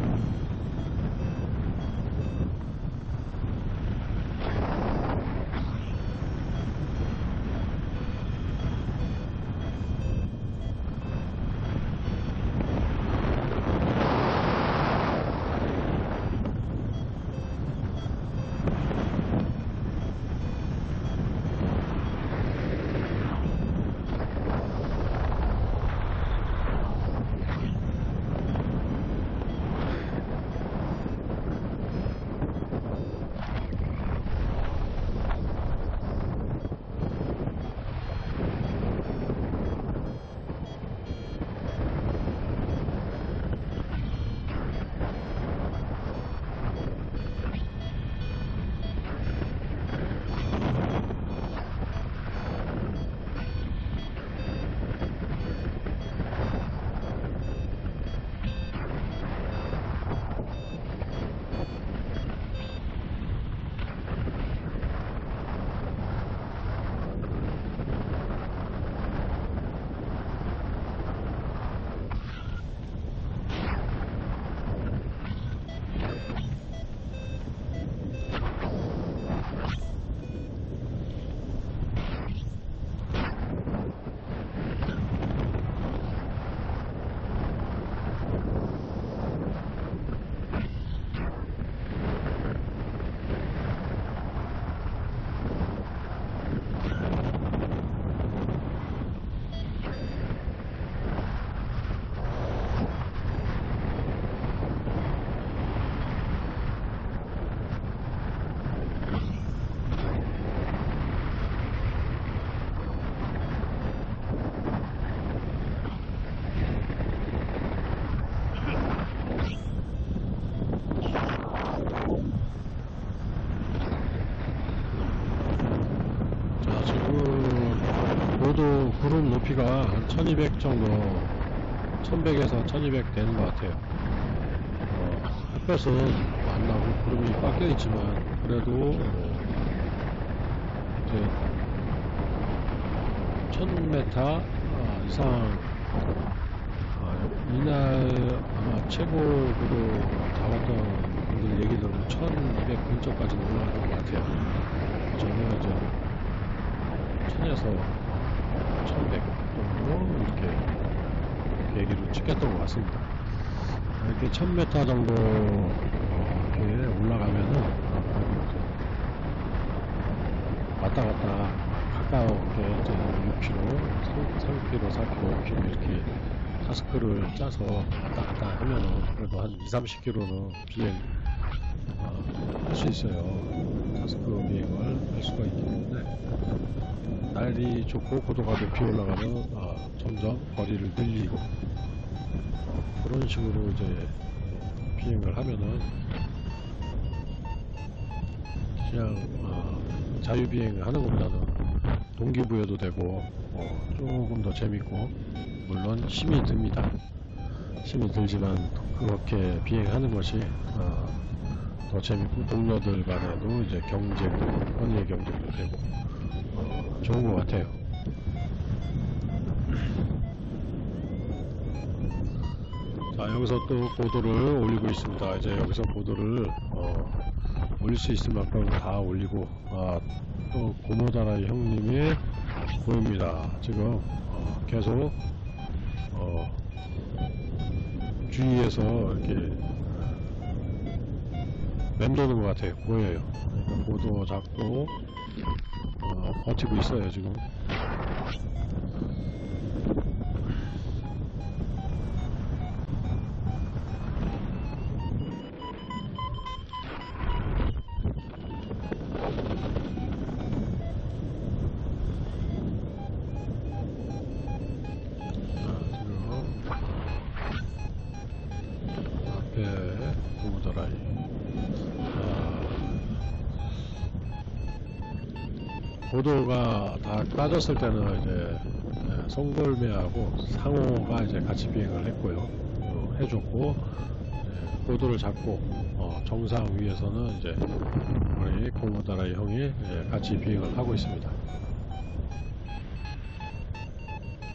고도 구름 높이가 한 천이백 정도, 천백에서 천이백 되는 것 같아요. 어, 햇볕은 안 나고 구름이 꽉 껴있지만 그래도 어, 이제 천 미터 이상, 아, 이날 아마 최고로 잡았던 분들 얘기 들으면 천이백 근처까지 올라갔던 것 같아요. 저는 이제 천에서 천백 정도 이렇게 계기로 찍혔던 것 같습니다. 이렇게 천 미터 정도 어, 이렇게 올라가면은 왔다 갔다 가까우게 이제 육 킬로미터, 삼 킬로미터, 사 킬로미터 이렇게 타스크를 짜서 왔다 갔다 하면은 그래도 한 이삼십 킬로미터는 비행 어, 할 수 있어요. 타스크 비행을 할 수가 있기 때문에 날이 좋고 고도가 높이 올라가면 어, 점점 거리를 늘리고 어, 그런 식으로 이제 비행을 하면은 그냥 어, 자유비행 하는 것보다는 동기부여도 되고 어, 조금 더 재밌고 물론 힘이 듭니다. 힘이 들지만 그렇게 비행하는 것이 어, 더 재밌고 동료들 간에도 이제 경쟁도, 헌의의 경쟁도 되고 어, 좋은 것 같아요. 자, 여기서 또 고도를 올리고 있습니다. 이제 여기서 고도를 어, 올릴 수 있을 만큼 다 올리고, 아, 또 고모다라이 형님이 보입니다. 지금 어, 계속 어, 주위에서 이렇게 맴도는 것 같아요. 보여요. 그러니까 고도 잡고 어, 버티고 있어요 지금. 고모다라이. 아, 고도가 다 까졌을 때는 이제 송골매하고 상호가 이제 같이 비행을 했고요. 어, 해줬고 예, 고도를 잡고 어, 정상 위에서는 이제 우리 고모다라이 형이 예, 같이 비행을 하고 있습니다.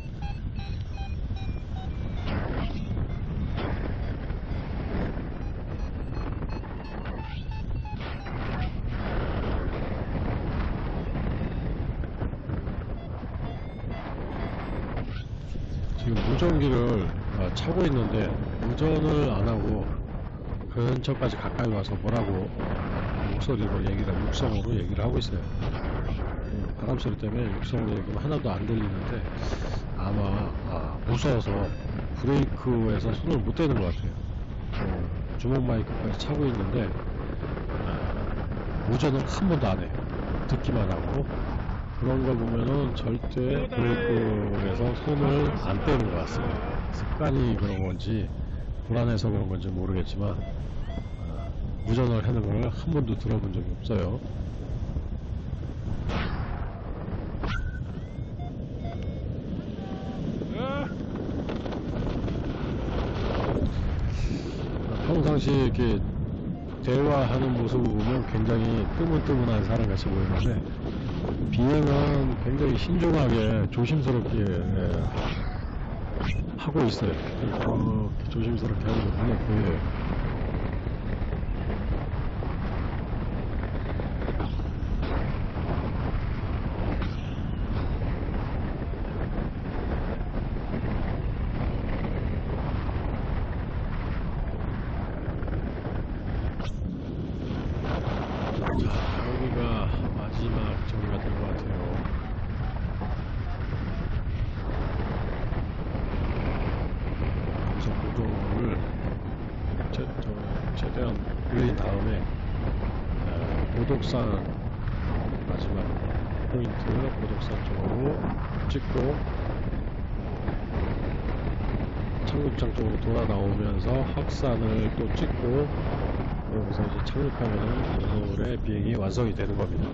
지금 무전기를 어, 차고 있는데 무전을 안 하고 근처까지 가까이 와서 뭐라고 어, 목소리로 얘기를 육성으로 얘기를 하고 있어요. 음, 바람 소리 때문에 육성으로 얘기는 하나도 안 들리는데 아마 아, 무서워서 브레이크에서 손을 못 대는 것 같아요. 어, 주먹 마이크까지 차고 있는데 아, 무전은 한 번도 안 해요. 듣기만 하고. 그런 걸 보면은 절대 브레이크에서 손을 안 떼는 것 같습니다. 습관이 그런 건지 불안해서 그런 건지 모르겠지만 아, 무전을 하는 걸 한 번도 들어본 적이 없어요. 평상시 이렇게 대화하는 모습을 보면 굉장히 뜨문뜨문한 사람같이 보이는데 비행은 굉장히 신중하게 조심스럽게 예, 하고 있어요. 어, 조심스럽게 하는 게 눈에 보여요. 자, 여기가 마지막 정리가 된 것 같아요. 여기서 고정을 최, 저, 최대한 올린 다음에 어, 고독산 마지막 포인트 고독산 쪽으로 찍고 착륙장 쪽으로 돌아 나오면서 확산을 또 찍고 여기서 이제 착륙하면 오늘의 비행이 완성이 되는 겁니다.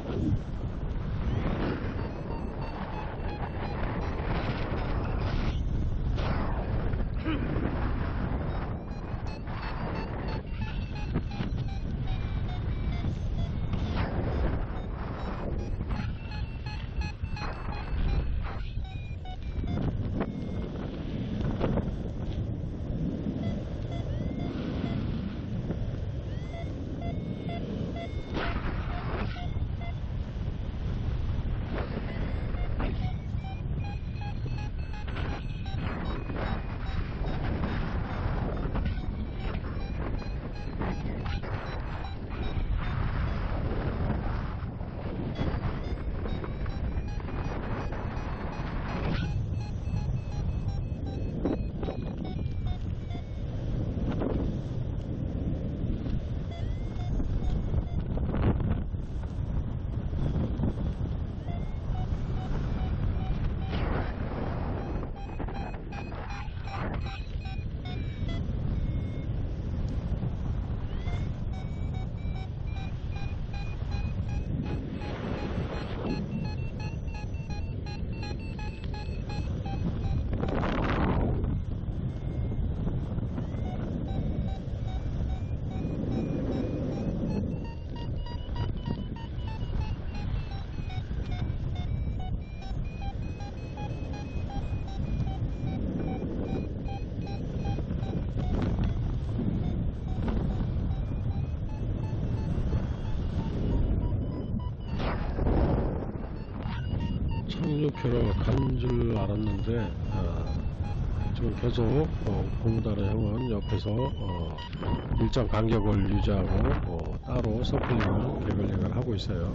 착륙표로 간 줄 알았는데 어, 지금 계속 어, 고무다라 형은 옆에서 어, 일정 간격을 유지하고 어, 따로 서플링을 개별링을 하고 있어요.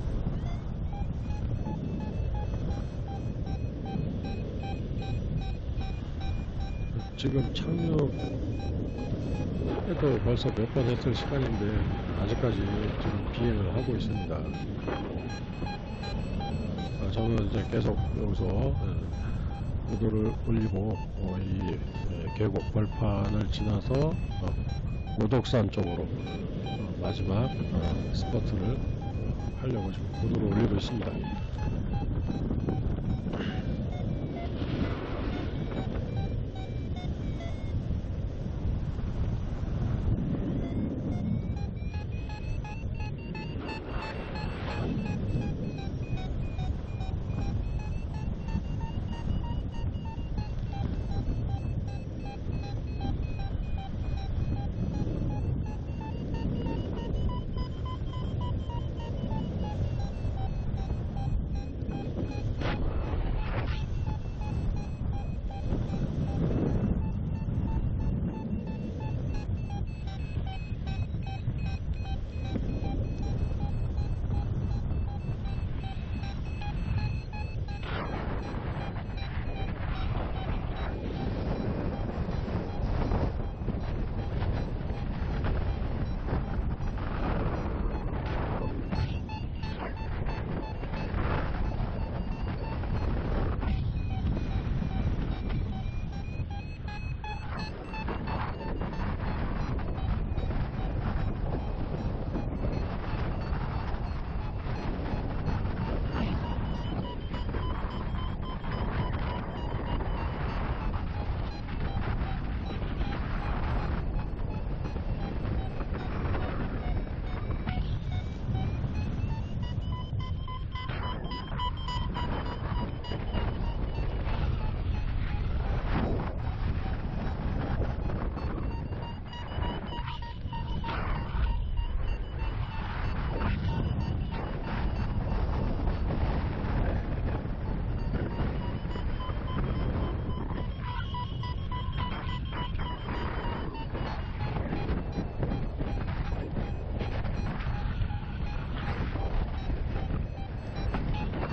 지금 착륙해도 벌써 몇 번 했을 시간인데 아직까지 지금 비행을 하고 있습니다. 저는 이제 계속 여기서 고도를 올리고 어, 이 계곡 벌판을 지나서 어, 오덕산 쪽으로 어, 마지막 어, 스퍼트를 어, 하려고 지금 고도를 올리고 있습니다.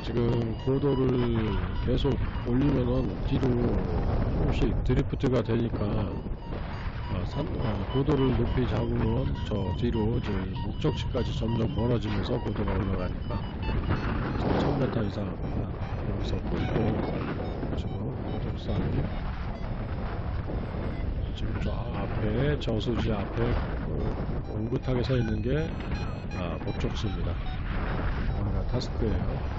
지금 고도를 계속 올리면은 뒤로 조금씩 드리프트가 되니까 어, 산, 어, 고도를 높이 잡으면 저 뒤로 이제 목적지까지 점점 멀어지면서 고도가 올라가니까 천 미터 이상 아, 여기서 끊고 지금 고독산이 지금 저 앞에 저수지 앞에 어, 옹긋하게 서 있는 게 아, 목적지입니다. 여기가 타스크예요.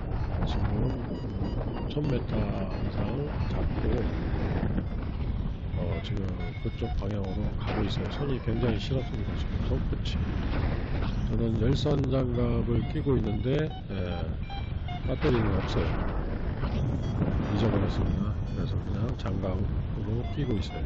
지금 천 미터 이상 잡고 어, 지금 그쪽 방향으로 가고 있어요. 손이 굉장히 시렵습니다. 지금 손끝이. 저는 열선 장갑을 끼고 있는데 예, 배터리는 없어요. 잊어버렸습니다. 그래서 그냥 장갑으로 끼고 있어요.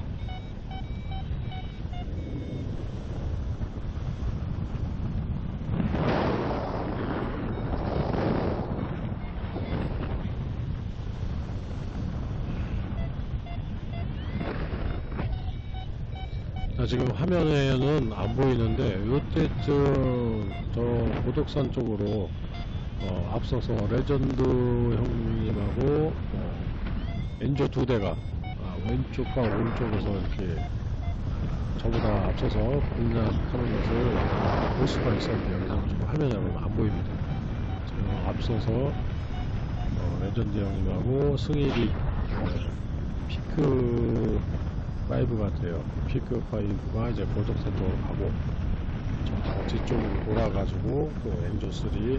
자, 지금 화면에는 안 보이는데 요때쯤 저 고독산 쪽으로 어, 앞서서 레전드 형님하고 어, 엔조 두 대가 아, 왼쪽과 오른쪽에서 이렇게 저보다 앞서서 공략하는 것을 볼 수가 있었는데 여기서 지금 화면에 안 보입니다. 지금 앞서서 어, 레전드 형님하고 승일이 어, 피크 파이브 같아요. 피크 파이브가 이제 고독산 쪽으로 가고 저 뒤쪽으로 돌아가지고 또 엔조 쓰리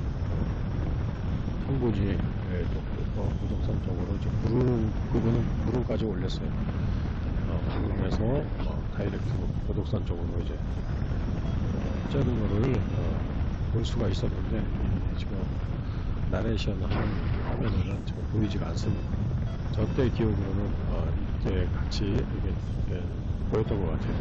형분이 예, 또 어, 고독산 쪽으로 이제 구름 그분은 구름까지 올렸어요. 어, 구름에서 어, 다이렉트 고독산 쪽으로 이제 어, 쩌는 거를 어, 볼 수가 있었는데 지금 나레이션 하는 화면에는 지금 보이지가 않습니다. 저때 기억으로는 어, 이때 같이 이게 예, 보였던 것 같아요.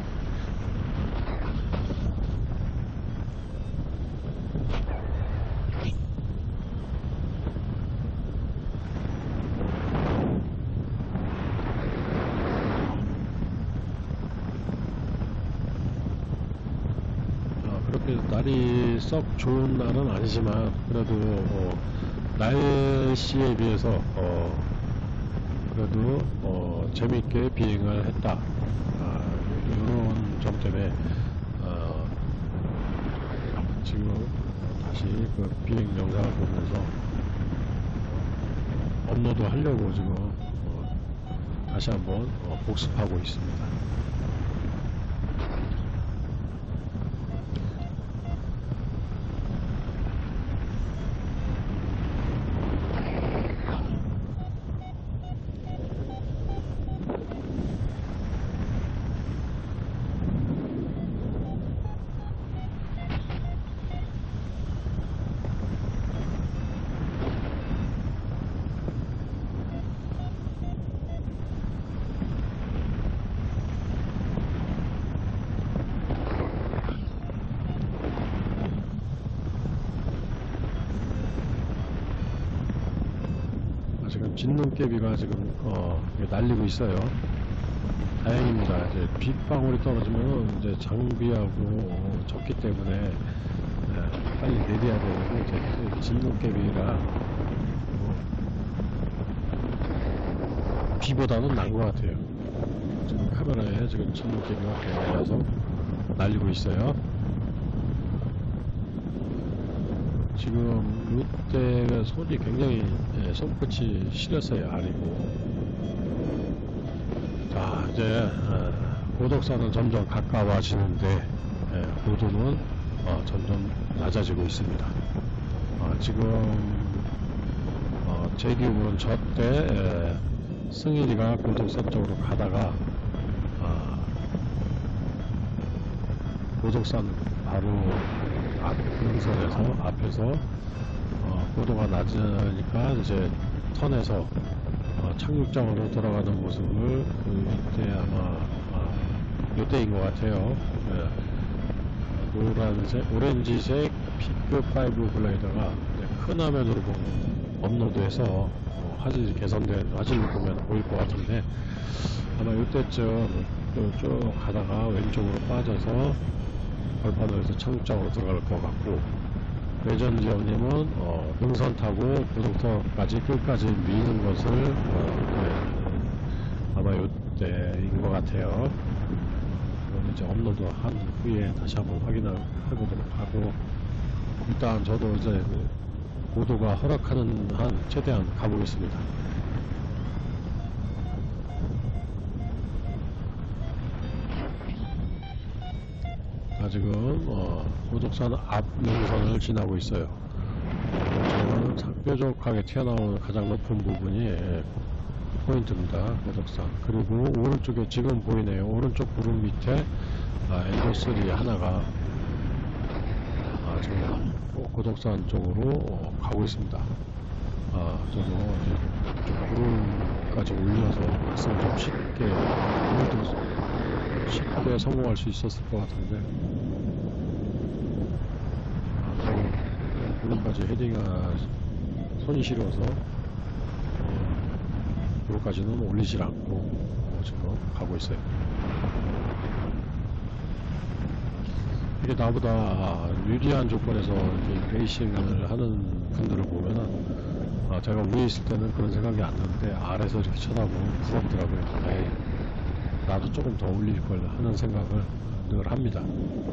어, 그렇게 날이 썩 좋은 날은 아니지만 그래도 어, 날씨에 비해서 어, 그래도 어, 재밌게 비행을 했다. 아, 이런 점 때문에 어, 지금 다시 그 비행 영상을 보면서 업로드 하려고 지금 어, 다시 한번 어, 복습하고 있습니다. 지금 진눈깨비가 지금 어, 날리고 있어요. 다행입니다. 이제 빗방울이 떨어지면 이제 장비하고 어, 젖기 때문에 예, 빨리 내려야 되는데 이제 진눈깨비가 어, 비보다는 난 것 같아요. 지금 카메라에 지금 진눈깨비가 날려서 날리고 있어요. 지금 이때 손이 굉장히 예, 손끝이 시렸어요. 아니고 자 이제 어, 고독산은 점점 가까워지는데 예, 고도는 어, 점점 낮아지고 있습니다. 어, 지금 어, 제 기억으로는 저때 예, 승일이가 고독산 쪽으로 가다가 어, 고독산 바로 앞 능선에서 앞에서 어, 고도가 낮으니까 이제 턴에서 어, 착륙장으로 들어가는 모습을 그 이때 아마 아, 이때인 것 같아요. 예. 노란색, 오렌지색 피크 파이브 블레이더가 큰 화면으로 보면 업로드해서 어, 화질 개선된 화질로 보면 보일 것 같은데 아마 이때쯤 쭉 가다가 왼쪽으로 빠져서 벌판으로 해서 착륙장으로 들어갈 것 같고 레전드 형님은 어, 능선 타고 고속도로까지 끝까지 미는 것을 어, 네, 아마 요때인 것 같아요. 이건 이제 업로드 한 후에 다시 한번 확인을 해보도록 하고, 일단 저도 이제 고도가 허락하는 한 최대한 가보겠습니다. 자, 지금 어, 고속산 앞 능선을 지나고 있어요. 저는 뾰족하게 튀어나오는 가장 높은 부분이 예, 포인트입니다. 고속산. 그리고 오른쪽에 지금 보이네요. 오른쪽 구름 밑에 아, 엔더 쓰리 하나가 아, 지금 고속산 쪽으로 어, 가고 있습니다. 아, 저도 이제 좀 구름까지 올려서 갔으면 좀 쉽게 오늘도 쉽게 성공할 수 있었을 것 같은데, 아, 또 구름까지 헤딩가 손이 시려워서 구름까지는 올리질 않고 어, 지금 가고 있어요. 이게 나보다 유리한 조건에서 이렇게 레이싱을 하는 분들을 보면은 아, 제가 위에 있을 때는 그런 생각이 안 드는데 아래에서 이렇게 쳐다보면 부럽더라고요. 에이, 나도 조금 더 올릴 걸 하는 생각을 늘 합니다.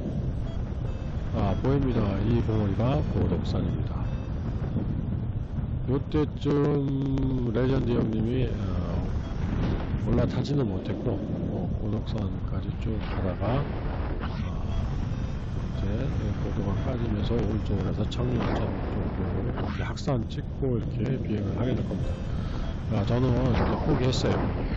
아, 보입니다. 이 봉우리가 고덕산입니다. 요때쯤 레전드 형님이 어, 올라타지는 못했고 어, 고덕산까지 쭉 가다가 이제 고도가 빠지면서 오른쪽으로 해서 청룡산 쪽으로 이렇게 학산 찍고 이렇게 비행을 하게 될 겁니다. 아, 저는 이제 포기했어요.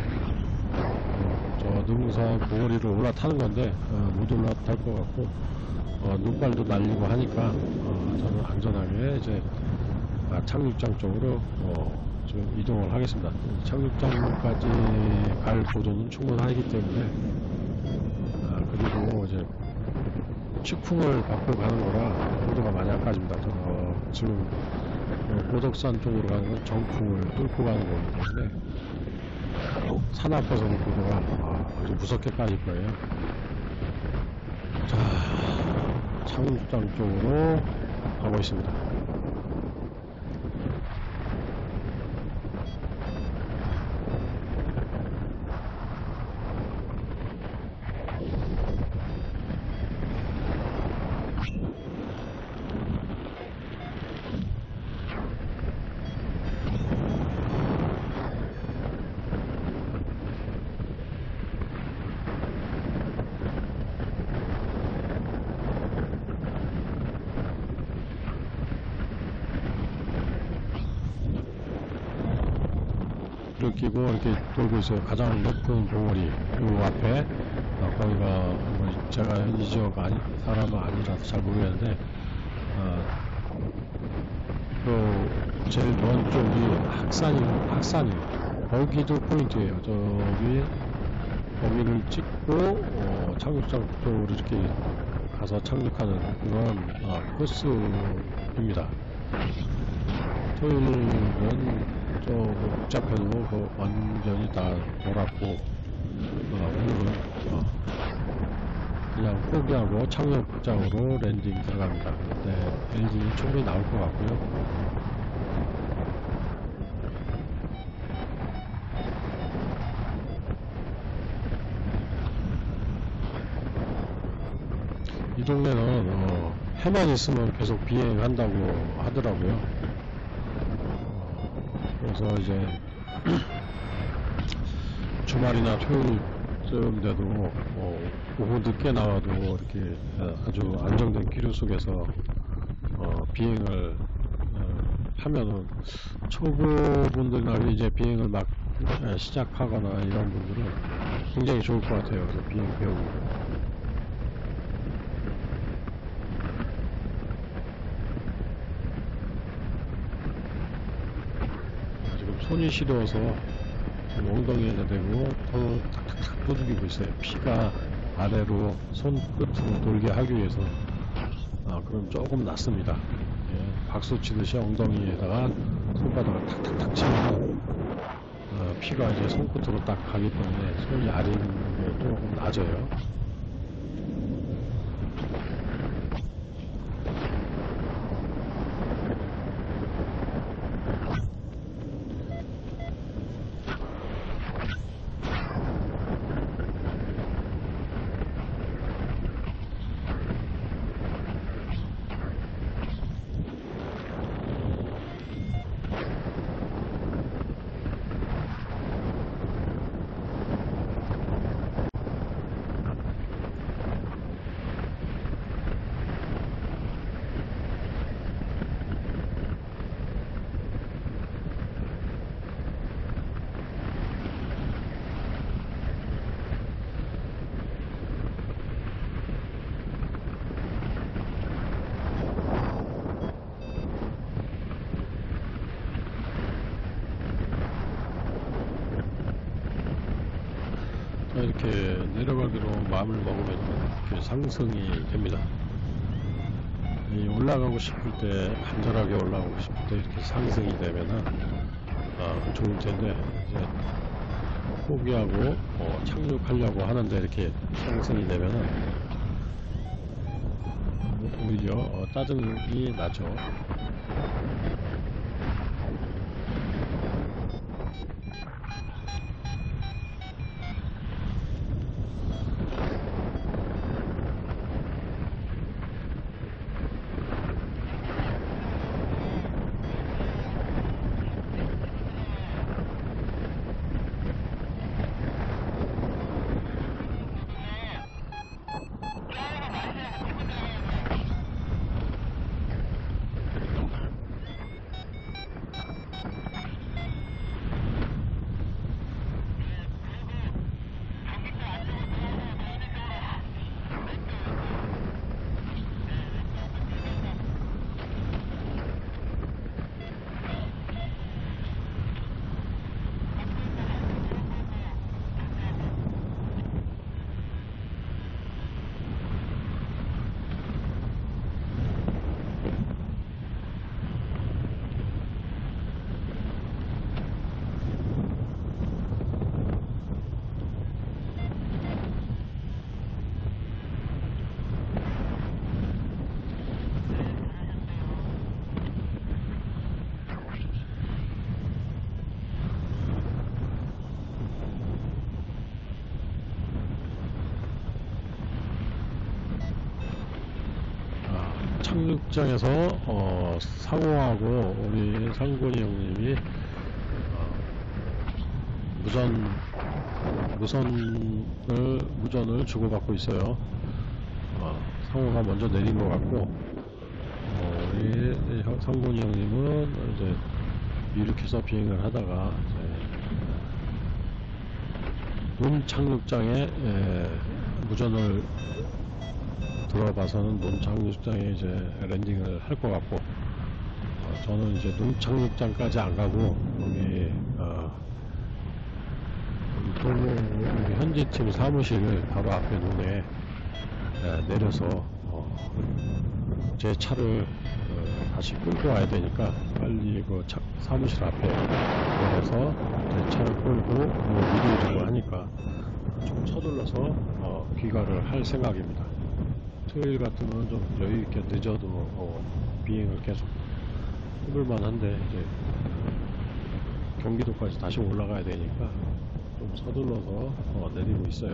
어, 저 능선 봉우리를 올라타는 건데 어, 못 올라탈 것 같고 어, 눈발도 날리고 하니까 어, 저는 안전하게 이제 아, 착륙장 쪽으로 어, 좀 이동을 하겠습니다. 착륙장까지 갈 고도는 충분하기 때문에 아, 그리고 이제 직풍을 받고 가는 거라 고도가 많이 안 빠집니다. 저, 어, 지금 고덕산 쪽으로 가는 건 정풍을 뚫고 가는 거기 때문에 산 앞에서는 고도가 아, 아주 무섭게 빠질 거예요. 자, 착륙장 쪽으로 가고 있습니다. 를 끼고 이렇게 돌고 있어요. 가장 높은 봉우리 요 앞에 어, 거기가 뭐 제가 이 지역 아니, 사람은 아니라서 잘 모르겠는데 어, 또 제일 먼 쪽이 학산이 학산이에요. 거기도 포인트예요. 저기 거기를 찍고 어, 착륙장 쪽으로 이렇게 가서 착륙하는 그런 어, 코스입니다. 토요일은 좀 복잡해도 그 완전히 다 돌았고 어, 오늘은 어, 그냥 포기하고 착륙장으로 랜딩 들어갑니다. 네, 엔진이 충분히 나올 것 같고요. 이 동네는 어, 해만 있으면 계속 비행한다고 하더라고요. 그래서 이제 주말이나 토요일쯤 돼도 어, 오후 늦게 나와도 이렇게 아주 안정된 기류 속에서 어, 비행을 어, 하면은 초보분들이나 이제 비행을 막 시작하거나 이런 분들은 굉장히 좋을 것 같아요. 그래서 비행 배우고. 손이 시려워서 엉덩이에다 대고 더 탁탁탁 두들기고 있어요. 피가 아래로 손끝으로 돌게 하기 위해서. 아, 그럼 조금 낫습니다. 예, 박수 치듯이 엉덩이에다가 손바닥을 탁탁탁 치면 어, 피가 이제 손끝으로 딱 가기 때문에 손이 아리는 게 조금 낮아요. 이렇게 내려가기로 마음을 먹으면 이렇게 상승이 됩니다. 이 올라가고 싶을 때, 안전하게 올라가고 싶을 때 이렇게 상승이 되면은 어, 좋을 텐데, 이제 포기하고 어, 착륙하려고 하는데 이렇게 상승이 되면은 오히려 어, 짜증이 나죠. 착륙장에서 어, 상호하고 우리 상군이 형님이 어, 무전 무선을 무전을 주고받고 있어요. 어, 상호가 먼저 내린 것 같고 어, 우리 상군이 형님은 이제 이륙해서 비행을 하다가 논 착륙장에 에, 무전을 들어봐서는 논착륙장에 이제 랜딩을 할 것 같고 어, 저는 이제 논착륙장까지 안 가고 여기 어, 또 우리 현지팀 사무실 바로 앞에 논에 에, 내려서 어, 제 차를 어, 다시 끌고 와야 되니까 빨리 그 차, 사무실 앞에 내려서 제 차를 끌고 미루려고 하니까 좀 서둘러서 어, 귀가를 할 생각입니다. 토요일 같으면 좀 여유있게 늦어도 어, 비행을 계속 해볼만 한데 이제 경기도까지 다시 올라가야 되니까 좀 서둘러서 어, 내리고 있어요.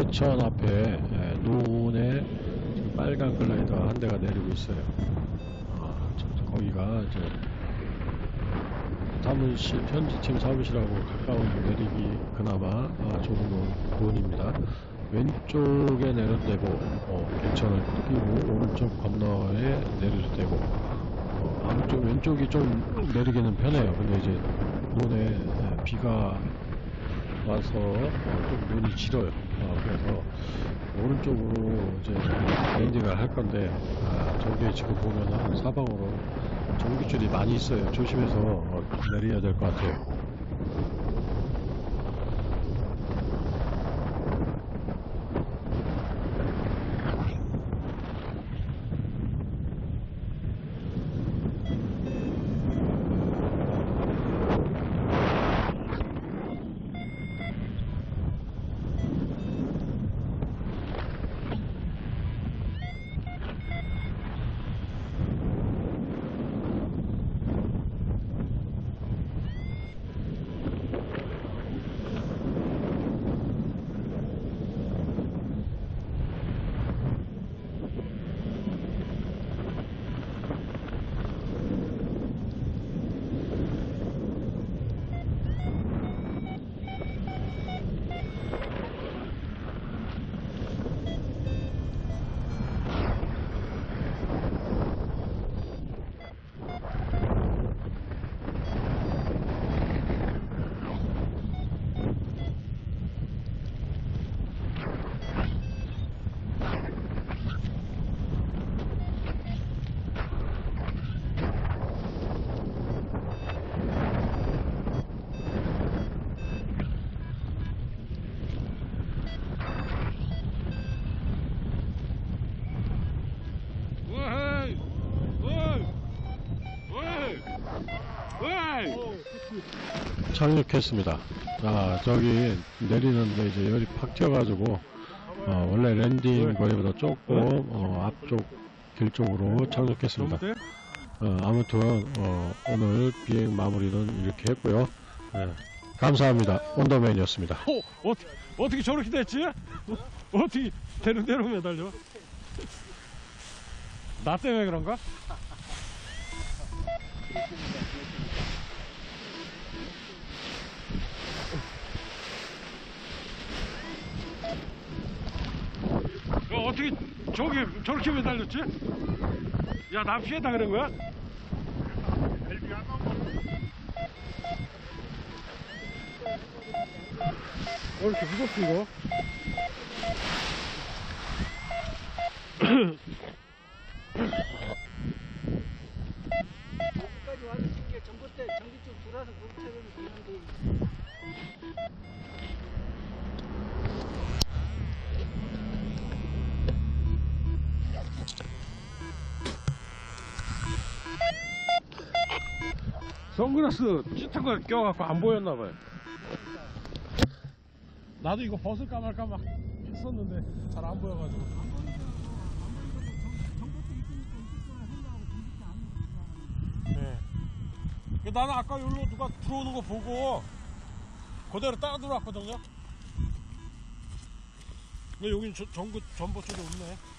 개천 앞에 에, 노온에 지금 빨간 글라이더 한 대가 내리고 있어요. 아, 저- 거기가 이제 사무실, 편집팀 사무실하고 가까운 내리기 그나마 아, 좋은 논- 논입니다. 왼쪽에 내려도 되고 어, 개천을 끼고 오른쪽 건너에 내려도 되고 어, 아무쪽 왼쪽이 좀 내리기는 편해요. 근데 이제 논에 에, 비가 와서 어, 좀 눈이 길어요. 어, 그래서 오른쪽으로 이제 랜딩을 할 건데 아, 저기에 지금 보면은 사방으로 전기줄이 많이 있어요. 조심해서 어, 내려야 될 것 같아요. 착륙했습니다. 아, 저기 내리는데 이제 열이 팍 튀어가지고 어, 원래 랜딩 거리보다 조금 어, 앞쪽 길 쪽으로 착륙했습니다. 어, 아무튼 어, 오늘 비행 마무리는 이렇게 했고요. 네, 감사합니다. 온더맨이었습니다. 어, 어떻게, 어떻게 저렇게 됐지? 어떻게 되는 대로 매달려? 나 때문에 그런가? 야, 어떻게 저기 저렇게 매달렸지? 야, 나 피했다 그런 거야? 왜 이렇게 무겁지 이거? 여기까지 와서 신기해. 전봇대 전기줄 돌아서 거기 차려도 되는데. 선글라스 짙은 거 껴갖고 안 보였나봐요. 나도 이거 벗을까 말까 막 했었는데 잘 안 보여가지고. 네. 나는 아까 여기로 누가 들어오는 거 보고 그대로 따라 들어왔거든요. 근데 여긴 전부 전봇줄이 없네.